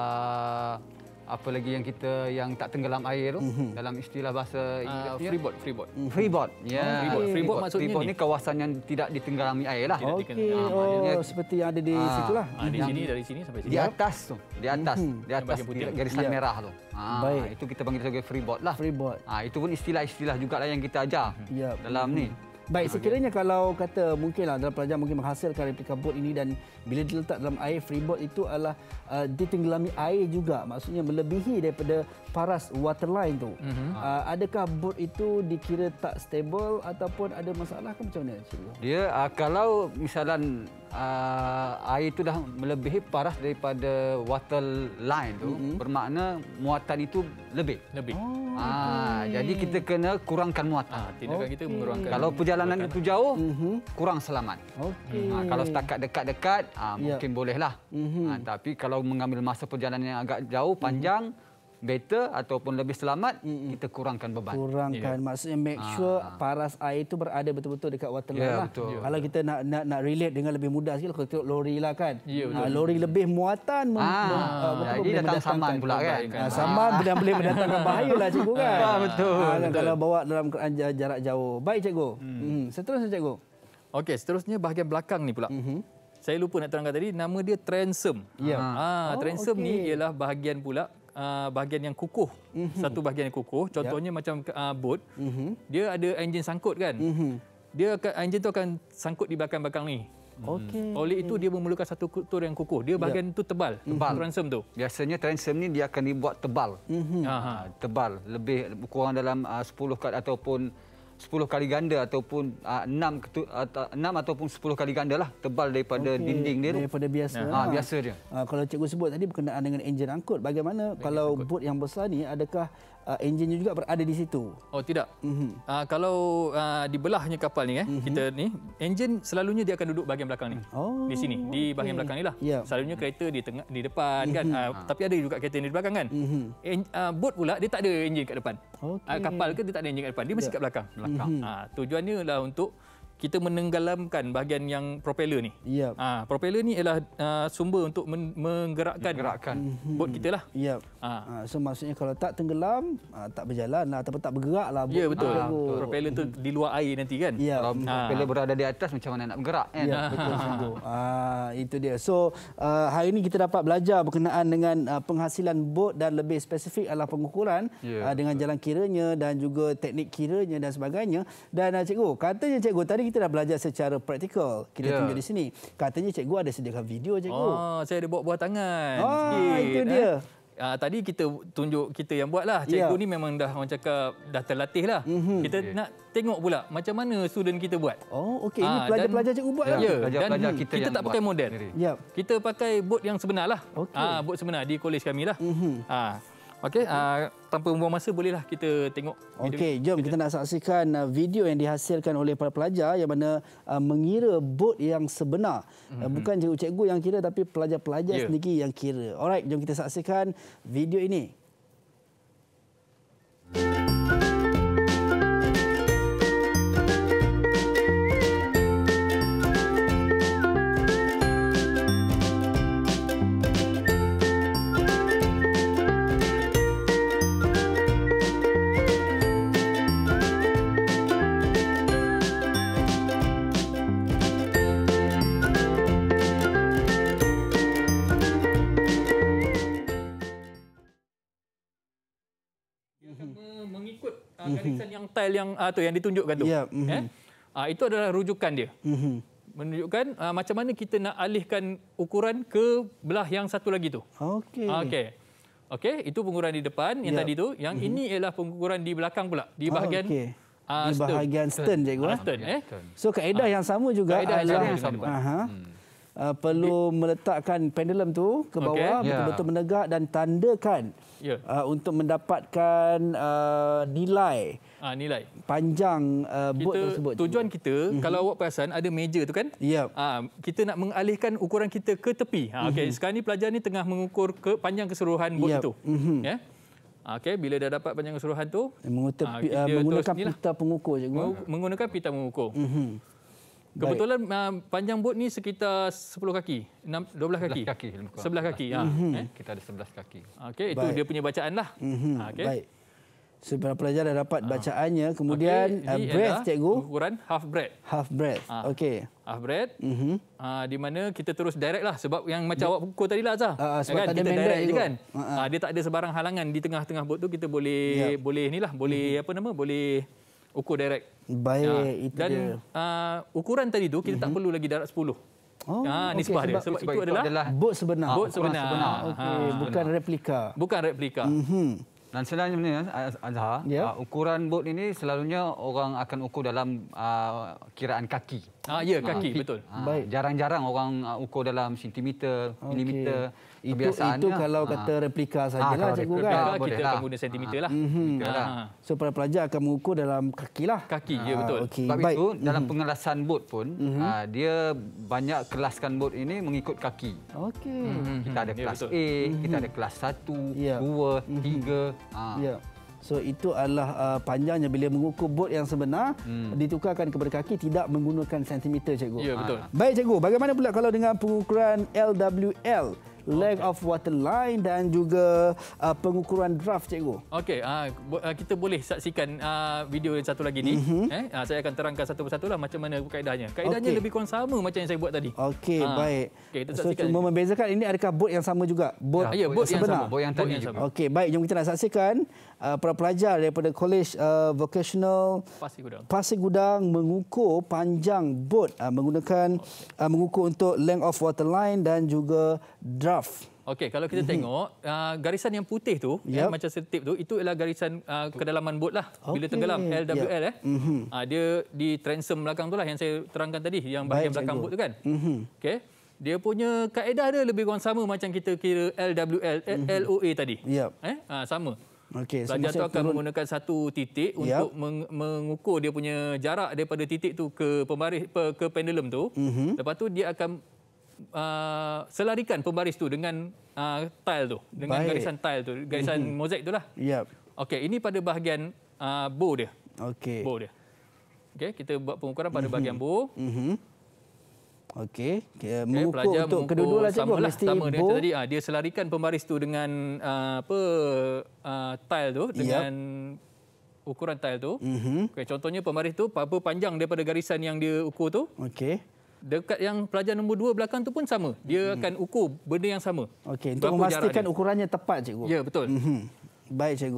uh, apa lagi yang kita yang tak tenggelam air tu mm-hmm. dalam istilah bahasa uh, freeboard freeboard mm-hmm. freeboard ya yeah. oh, freeboard. freeboard maksudnya freeboard ni ni kawasan yang tidak ditenggelami air lah. Okey, oh, seperti yang ada di ah, situlah ah, di sini dari sini sampai sini di atas tu di atas mm-hmm. di atas putih garisan yeah. merah tu ah, baik, itu kita panggil sebagai freeboard lah. Freeboard ah, itu pun istilah-istilah jugalah yang kita ajar yep. dalam mm-hmm. ni. Baik, sekiranya kalau kata mungkinlah dalam pelajar mungkin menghasilkan replika bot ini dan bila diletak dalam air, freeboard itu adalah uh, ditenggelami air juga, maksudnya melebihi daripada paras waterline tu. Mm-hmm. Uh, adakah bot itu dikira tak stable ataupun ada masalah ke macam mana cikgu? Dia uh, kalau misalan uh, air itu dah melebihi paras daripada waterline tu, mm-hmm. bermakna muatan itu lebih. Lebih. Oh, ah, okay. Jadi kita kena kurangkan muatan. Ah, tindakan okay. kita mengurangkan. Kalau perjalanan itu jauh, mm-hmm. kurang selamat. Okay. Ah, kalau setakat dekat-dekat, ah, yep. mungkin bolehlah. Mm-hmm. Ah, tapi kalau mengambil masa perjalanan yang agak jauh, panjang, mm-hmm. better ataupun lebih selamat, mm-hmm. kita kurangkan beban. Kurangkan, yeah. maksudnya make sure ah. paras air itu berada betul-betul dekat waterline yeah, lah. Betul. Kalau kita nak, nak nak relate dengan lebih mudah sikit, kalau tengok lori lah kan. Yeah, ha, lori lebih muatan. Ah, mem, ah, uh, jadi datang saman pula kan. Ha, saman ah. boleh mendatangkan bahaya lah cikgu kan. Ah, betul, ha, betul. Kalau bawa dalam jarak jauh. Baik cikgu. Hmm. Hmm. Seterusnya cikgu. Okey, seterusnya bahagian belakang ni pula. Mm-hmm. Saya lupa nak terangkan tadi, nama dia transom. Ya. Yeah. Ah, oh, transom okay. ni ialah bahagian pula Uh, bahagian yang kukuh, mm-hmm. satu bahagian yang kukuh. Contohnya yep. macam uh, bot, mm-hmm. dia ada enjin sangkut kan. Mm-hmm. Dia akan, enjin tu akan sangkut di belakang-belakang ni. Okay. Oleh itu dia memerlukan satu kultur yang kukuh. Dia bahagian yep. tu tebal, tebal. Transom tu. Biasanya transom ni dia akan dibuat tebal. Mm-hmm. Uh, tebal, lebih kurang dalam uh, sepuluh kat ataupun sepuluh kali ganda ataupun uh, enam, uh, enam ataupun sepuluh kali ganda lah tebal daripada okay. dinding dia tu. Daripada biasa. Ha, biasa dia. Uh, kalau cikgu sebut tadi berkenaan dengan enjin angkut, bagaimana enjin kalau angkut. Bot yang besar ni adakah uh, enjinnya juga berada di situ? Oh tidak. Mm-hmm. Uh, kalau uh, dibelahnya kapal ni eh mm-hmm. kita ni enjin selalunya dia akan duduk bahagian belakang ni. Oh, di sini di bahagian okay. belakang ni lah. Yeah. Selalunya kereta di tengah di depan mm-hmm. kan. Uh, ha. Tapi ada juga kereta di belakang kan. Mm-hmm. En, uh, bot pula dia tak ada enjin kat depan. Okay. Uh, kapal ke dia tak ada enjin kat depan. Dia mesti yeah. kat belakang. Belakang. Mm-hmm. Uh, tujuannya adalah untuk kita menenggelamkan bahagian yang propeller ni. Yep. Ah, propeller ni ialah uh, sumber untuk men- menggerakkan, menggerakkan bot kita lah. Yep. Ah. So maksudnya kalau tak tenggelam, ah, tak berjalan lah ataupun tak bergerak lah. Ya betul. Ah, betul. Propeller tu di luar air nanti kan. Yep. Kalau ah. propeller berada di atas macam mana nak bergerak kan? Ya, betul sungguh. Ah, itu dia. So uh, hari ini kita dapat belajar berkenaan dengan uh, penghasilan bot dan lebih spesifik adalah pengukuran yeah, uh, dengan betul. Jalan kiranya dan juga teknik kiranya dan sebagainya. Dan uh, cikgu, katanya cikgu tadi kita dah belajar secara praktikal. Kita yeah. tunjuk di sini. Katanya cikgu ada sediakan video cikgu. Oh, saya ada bawa buah tangan. Oh, sikit, itu dia. uh, tadi kita tunjuk kita yang buat lah. Cikgu yeah. ni memang dah orang cakap dah terlatih lah. Mm-hmm. Kita yeah. nak tengok pula macam mana student kita buat. Oh, okey. Ini pelajar-pelajar cikgu buat lah. Ya, pelajar-pelajar dan kita, kita yang tak pakai model. Yep. Kita pakai bot yang sebenar lah. Okay. Ah, bot sebenar di kolej kami lah. Mm-hmm. Ah, okey, uh, tanpa membuang masa bolehlah kita tengok. Okey, jom kita nak saksikan uh, video yang dihasilkan oleh para pelajar yang mana uh, mengira bot yang sebenar. Mm-hmm. Uh, bukan cikgu-cikgu yang kira tapi pelajar-pelajar yeah. sendiri yang kira. Alright, jom kita saksikan video ini. Mengikut uh, garisan yang tile yang uh, tu yang ditunjukkan tu. Yeah. Mm-hmm. Eh? Uh, itu adalah rujukan dia. Mm-hmm. Menunjukkan uh, macam mana kita nak alihkan ukuran ke belah yang satu lagi tu. Okey. Uh, Okey. Okey, itu pengukuran di depan yang yeah. tadi tu. Yang mm-hmm. ini ialah pengukuran di belakang pula, di bahagian oh, okay. uh, di bahagian stern, cikgu. Uh, stern, eh. So kaedah uh, yang sama juga kaedah adalah yang sama. Aha. Hmm. Uh, perlu meletakkan pendulum tu ke bawah, okay. betul-betul yeah. menegak dan tandakan yeah. uh, untuk mendapatkan uh, nilai uh, nilai panjang uh, bot tersebut. Tujuan kita, mm-hmm. kalau awak perasan ada meja tu kan, yep. uh, kita nak mengalihkan ukuran kita ke tepi. Uh, okay. mm-hmm. Sekarang ni pelajar ni tengah mengukur ke panjang keseluruhan bot yep. itu. Mm-hmm. Yeah? Okey, bila dah dapat panjang keseluruhan tu, Mengutur, uh, menggunakan pita pengukur, cikgu. Menggunakan pita mengukur. Mm-hmm. Kebetulan uh, panjang bot ni sekitar sepuluh kaki, enam, dua belas kaki. kaki sebelas kaki. Ha. Mm-hmm. Eh? Kita ada sebelas kaki. Okey, itu dia punya bacaan lah. Mm-hmm. Okay. Baik. So, para pelajar dah dapat bacaannya. Kemudian okay. uh, breadth, cikgu. Ukuran half breadth. Half breadth. Ha. Okey. Half breadth. Mm-hmm. Uh, di mana kita terus direct lah. Sebab yang macam awak pukul tadi lah, Azhar. Uh, sebab kan? tak ada kita direct je kan. Uh-huh. Uh, dia tak ada sebarang halangan di tengah-tengah bot tu. Kita boleh, yep. boleh ni lah. Boleh, mm-hmm. apa nama, boleh ukur direct. Baik, uh, itu dan, dia. Dan uh, ukuran tadi tu, kita mm-hmm. tak perlu lagi darat sepuluh. Oh, ha, nisbah okay, dia. sebab, Sebab, sebab itu, adalah, adalah bot sebenar. Bot sebenar. sebenar. Okey, ha, bukan sebenar. replika. Bukan replika. Mm-hmm. Dan sebenarnya, Azhar, yeah. uh, ukuran bot ini selalunya orang akan ukur dalam uh, kiraan kaki. Ah, ya, kaki, uh, betul. Uh, Baik. Jarang-jarang orang uh, ukur dalam sentimeter, okay. milimeter. Itu, itu kalau kata replika sajalah, cikgu kan? Replika kita akan guna sentimeter lah. Mm-hmm. Ha. So, para pelajar akan mengukur dalam kaki lah. Kaki, ya betul. Okay. Sebab Baik. itu, dalam mm-hmm. pengelasan bot pun, mm-hmm. uh, dia banyak kelaskan bot ini mengikut kaki. Okey. Mm-hmm. Kita ada kelas ya, A, mm-hmm. kita ada kelas satu, yeah. dua, mm-hmm. tiga. Uh. Yeah. So itu adalah uh, panjangnya bila mengukur bot yang sebenar hmm. ditukarkan kepada kaki tidak menggunakan sentimeter, cikgu. Ya, betul. Baik, cikgu. Bagaimana pula kalau dengan pengukuran L W L? Length okay. of water line dan juga uh, pengukuran draft, cikgu. Okey, uh, kita boleh saksikan uh, video yang satu lagi ni. Mm-hmm. Eh, uh, saya akan terangkan satu persatu lah macam mana kaedahnya. Kaedahnya okay. lebih kurang sama macam yang saya buat tadi. Okey, uh, baik. Okay, so cuma membezakan ini adakah bot yang sama juga? Bot, ya, bot yang sebenar. sama. Bot yang tadi juga. Okey, baik. Jom kita nak saksikan uh, para pelajar daripada College uh, Vocational Pasir Gudang. Pasir Gudang mengukur panjang bot uh, menggunakan okay. uh, mengukur untuk length of water line dan juga draft. Okey, kalau kita mm-hmm. tengok uh, garisan yang putih tu, yep. eh, macam setip tu, itu ialah garisan uh, kedalaman bot lah. Okay. Bila tenggelam L W L yep. eh. Mm-hmm. Uh, dia di transom belakang tu lah yang saya terangkan tadi, yang bahagian Baik, belakang cikgu. bot tu kan. Mm-hmm. Okey. Dia punya kaedah dia lebih kurang sama macam kita kira L W L, mm-hmm. L O A tadi. Yep. Eh, uh, sama. Okey, pelajar tu akan turun. menggunakan satu titik yep. untuk meng mengukur dia punya jarak daripada titik tu ke pembaris ke pendulum tu. Mm-hmm. Lepas tu dia akan Uh, selarikan pembaris tu dengan uh, tile tu, dengan Baik. garisan tile tu, garisan mm-hmm. mozaik tu lah. Yep. Okey, ini pada bahagian uh, bow dia. Okey. Bow dia. Okey, kita buat pengukuran pada mm-hmm. bahagian bow. Mm-hmm. Okey, okay, mengukur okay, untuk kedua-dua lah, cikgu, mesti sama dengan tadi. Ah, dia selarikan pembaris tu dengan uh, apa uh, tile tu, dengan yep. ukuran tile tu. Mm-hmm. Okey, contohnya pembaris tu apa panjang daripada garisan yang dia ukur tu. Okey. Dekat yang pelajar nombor dua belakang tu pun sama. Dia hmm. akan ukur benda yang sama. Okey, untuk memastikan ukurannya tepat, cikgu. Ya, betul. Mm-hmm. Baik, cikgu.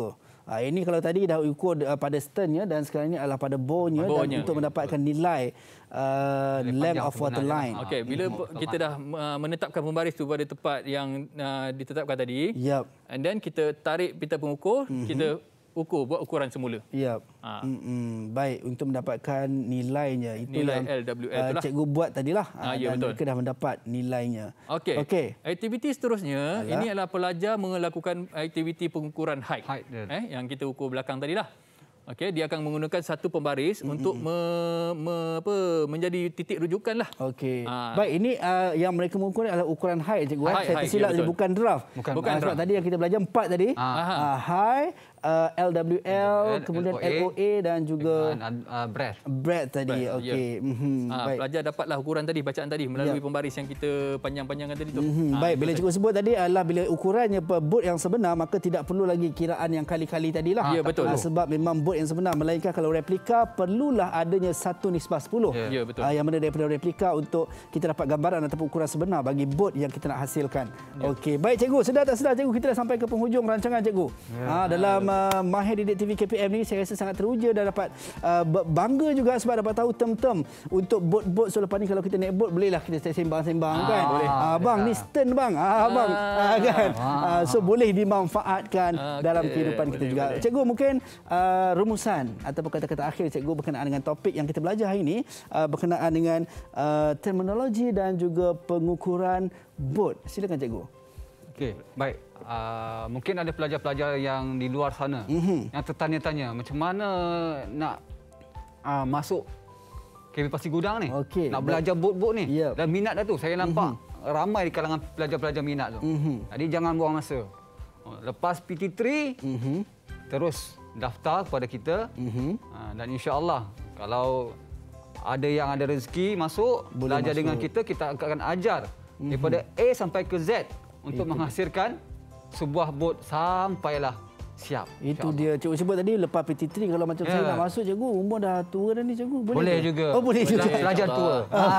Uh, ini kalau tadi dah ukur uh, pada sternnya dan sekarang ini adalah pada bownya dan untuk mendapatkan nilai uh, length of water line. Okey, bila hmm. kita dah uh, menetapkan pembaris tu pada tempat yang uh, ditetapkan tadi. Yep. And then kita tarik pita pengukur, mm-hmm. kita ukur buat ukuran semula. Ya. Ha. Baik, untuk mendapatkan nilainya itu nilai yang L W L uh, cikgu buat tadilah. Ha, ya, dan betul. mereka dah mendapat nilainya. Okey. Okey. Aktiviti seterusnya Alah. ini adalah pelajar melakukan aktiviti pengukuran height. height eh yang kita ukur belakang tadilah. Okey, dia akan menggunakan satu pembaris mm-hmm. untuk me, me, apa, menjadi titik rujukan lah. Okey. Ha. Baik, ini uh, yang mereka mengukur adalah ukuran height, cikgu. Height, Saya height, tersilap, ya, bukan draft. Bukan, bukan draft. Sebab tadi yang kita belajar empat tadi. Uh, high, uh, L W L, L, kemudian L O A, L O A dan juga dengan, uh, breadth. breadth tadi. Okey. Ya. Mm-hmm. Ha, Baik. pelajar dapatlah ukuran tadi, bacaan tadi melalui Ya. pembaris yang kita panjang-panjangkan tadi tu. Mm-hmm. Ha, Baik, bila cikgu sebut tadi adalah bila ukurannya per bot yang sebenar, maka tidak perlu lagi kiraan yang kali-kali tadilah. Ya, betul. Ha, sebab memang bot yang sebenar, melainkan kalau replika perlulah adanya satu nisbah sepuluh. Ya, ya, betul. Ha, yang mana daripada replika untuk kita dapat gambaran ataupun ukuran sebenar bagi bot yang kita nak hasilkan. Ya. Okey, baik cikgu, sedar tak sedar cikgu, kita dah sampai ke penghujung rancangan cikgu. Ya. Ha, dalam uh, Mahir Didik T V K P M ni saya rasa sangat teruja dan dapat uh, bangga juga sebab dapat tahu term-term untuk bot-bot selepas ni. Kalau kita naik bot bolehlah kita sembang-sembang ah, kan. Boleh. Ah, bang ni stern bang. Ah, bang ah, kan. Ah, so boleh dimanfaatkan okay. dalam kehidupan kita boleh, juga. Boleh. Cikgu mungkin uh, rumusan ataupun kata-kata akhir cikgu berkenaan dengan topik yang kita belajar hari ini uh, berkenaan dengan uh, terminologi dan juga pengukuran bot. Silakan cikgu. Okey, baik. Uh, mungkin ada pelajar-pelajar yang di luar sana mm-hmm. yang tertanya-tanya macam mana nak uh, masuk K P Pasir Gudang ni. Okay, nak belajar bot-bot ni. Yep. Dan minat dah tu. Saya nampak mm-hmm. ramai di kalangan pelajar-pelajar minat tu. Mm-hmm. Jadi jangan buang masa. Lepas P T tiga, mm-hmm. terus daftar kepada kita. Mm-hmm. Uh, dan insya-Allah kalau ada yang ada rezeki masuk, boleh belajar masuk dengan kita, kita akan ajar mm-hmm. daripada A sampai ke Z untuk itu menghasilkan sebuah bot sampailah siap. Itu dia cikgu sebut tadi lepas P T tiga kalau macam yeah. saya nak masuk cikgu, umur dah tua dah ni cikgu. Boleh, boleh ke? juga. Oh boleh, boleh juga. Pelajar tua.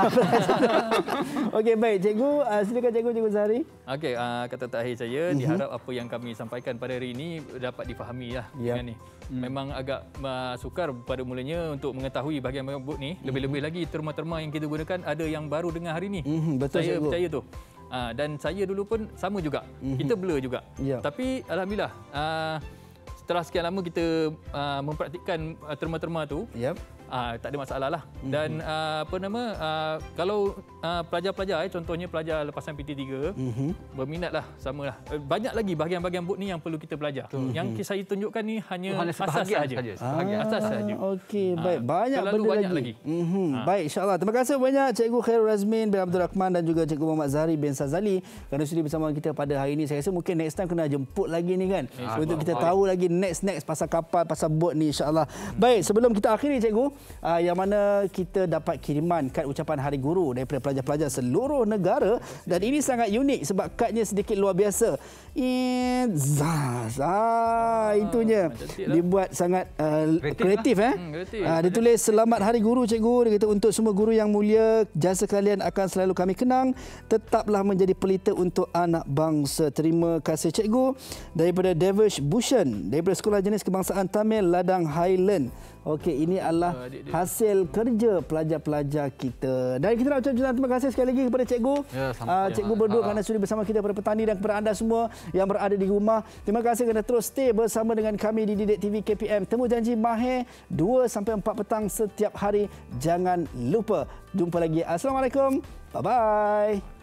Okey baik cikgu, uh, silakan cikgu cikgu Zahari. Okey, uh, kata terakhir saya uh-huh. diharap apa yang kami sampaikan pada hari ini dapat difahami lah yeah. dengan ni. Hmm. Memang agak uh, sukar pada mulanya untuk mengetahui bahagian bot ni. Lebih-lebih lagi terma-terma yang kita gunakan ada yang baru dengar hari ini. Uh-huh. Betul saya cikgu. percaya tu. Uh, dan saya dulu pun sama juga. Uh-huh. Kita blur juga. Yeah. Tapi alhamdulillah uh, setelah sekian lama kita uh, mempraktikkan uh, terma-terma tu, yep. uh, tak ada masalah lah. Mm-hmm. Dan uh, apa nama, uh, kalau uh, pelajar-pelajar, eh, contohnya pelajar lepasan P T tiga, mm-hmm. berminatlah, samalah. Uh, banyak lagi bahagian-bahagian bot ni yang perlu kita belajar. Mm-hmm. Yang saya tunjukkan ni hanya, hanya asas saja. Ah, asas saja. Okey, baik. Banyak Terlalu benda banyak lagi. lagi. Mm-hmm. Ha. Baik, insya-Allah. Terima kasih banyak Cikgu Khairul Razmin bin Abdul Rahman dan juga Cikgu Muhammad Zahari bin Sazali kerana sudi bersama kita pada hari ini. Saya rasa mungkin next time kena jemput lagi ni kan. Ha. Untuk kita tahu lagi next-next pasal kapal, pasal bot ni insya-Allah. Hmm. Baik, sebelum kita akhiri cikgu, uh, yang mana kita dapat kiriman kad ucapan Hari Guru daripada pelajar-pelajar seluruh negara dan ini sangat unik sebab kadnya sedikit luar biasa. Izaz. Ah, itunya. Dibuat sangat uh, kreatif eh. Hmm, uh, ditulis selamat Hari Guru cikgu. Dia kata untuk semua guru yang mulia, jasa kalian akan selalu kami kenang. Tetaplah menjadi pelita untuk anak bangsa. Terima kasih cikgu. Daripada Devish Bhushan daripada Sekolah Jenis Kebangsaan Tamil Ladang Highland. Okey, ini adalah hasil kerja pelajar-pelajar kita. Dan kita nak ucap jutaan terima kasih sekali lagi kepada cikgu. Ya, uh, cikgu berdua kerana sudi bersama kita pada petang ini dan kepada anda semua yang berada di rumah. Terima kasih kerana terus stay bersama dengan kami di Didik T V K P M. Temu janji Mahir dua sampai empat petang setiap hari. Jangan lupa. Jumpa lagi. Assalamualaikum. Bye-bye.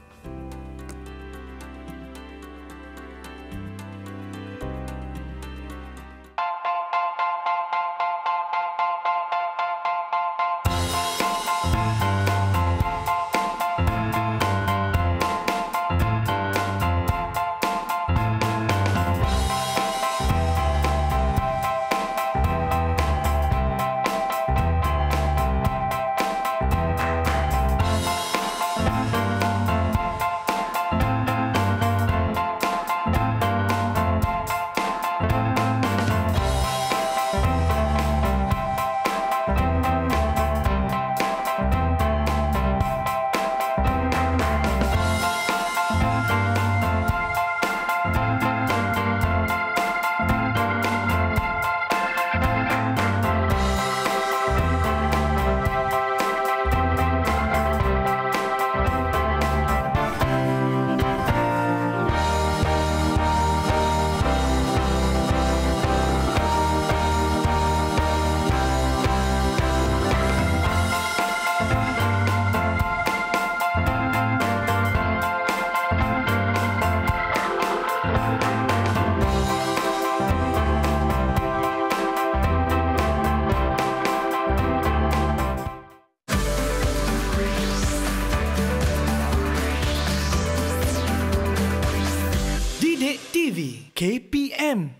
V K P M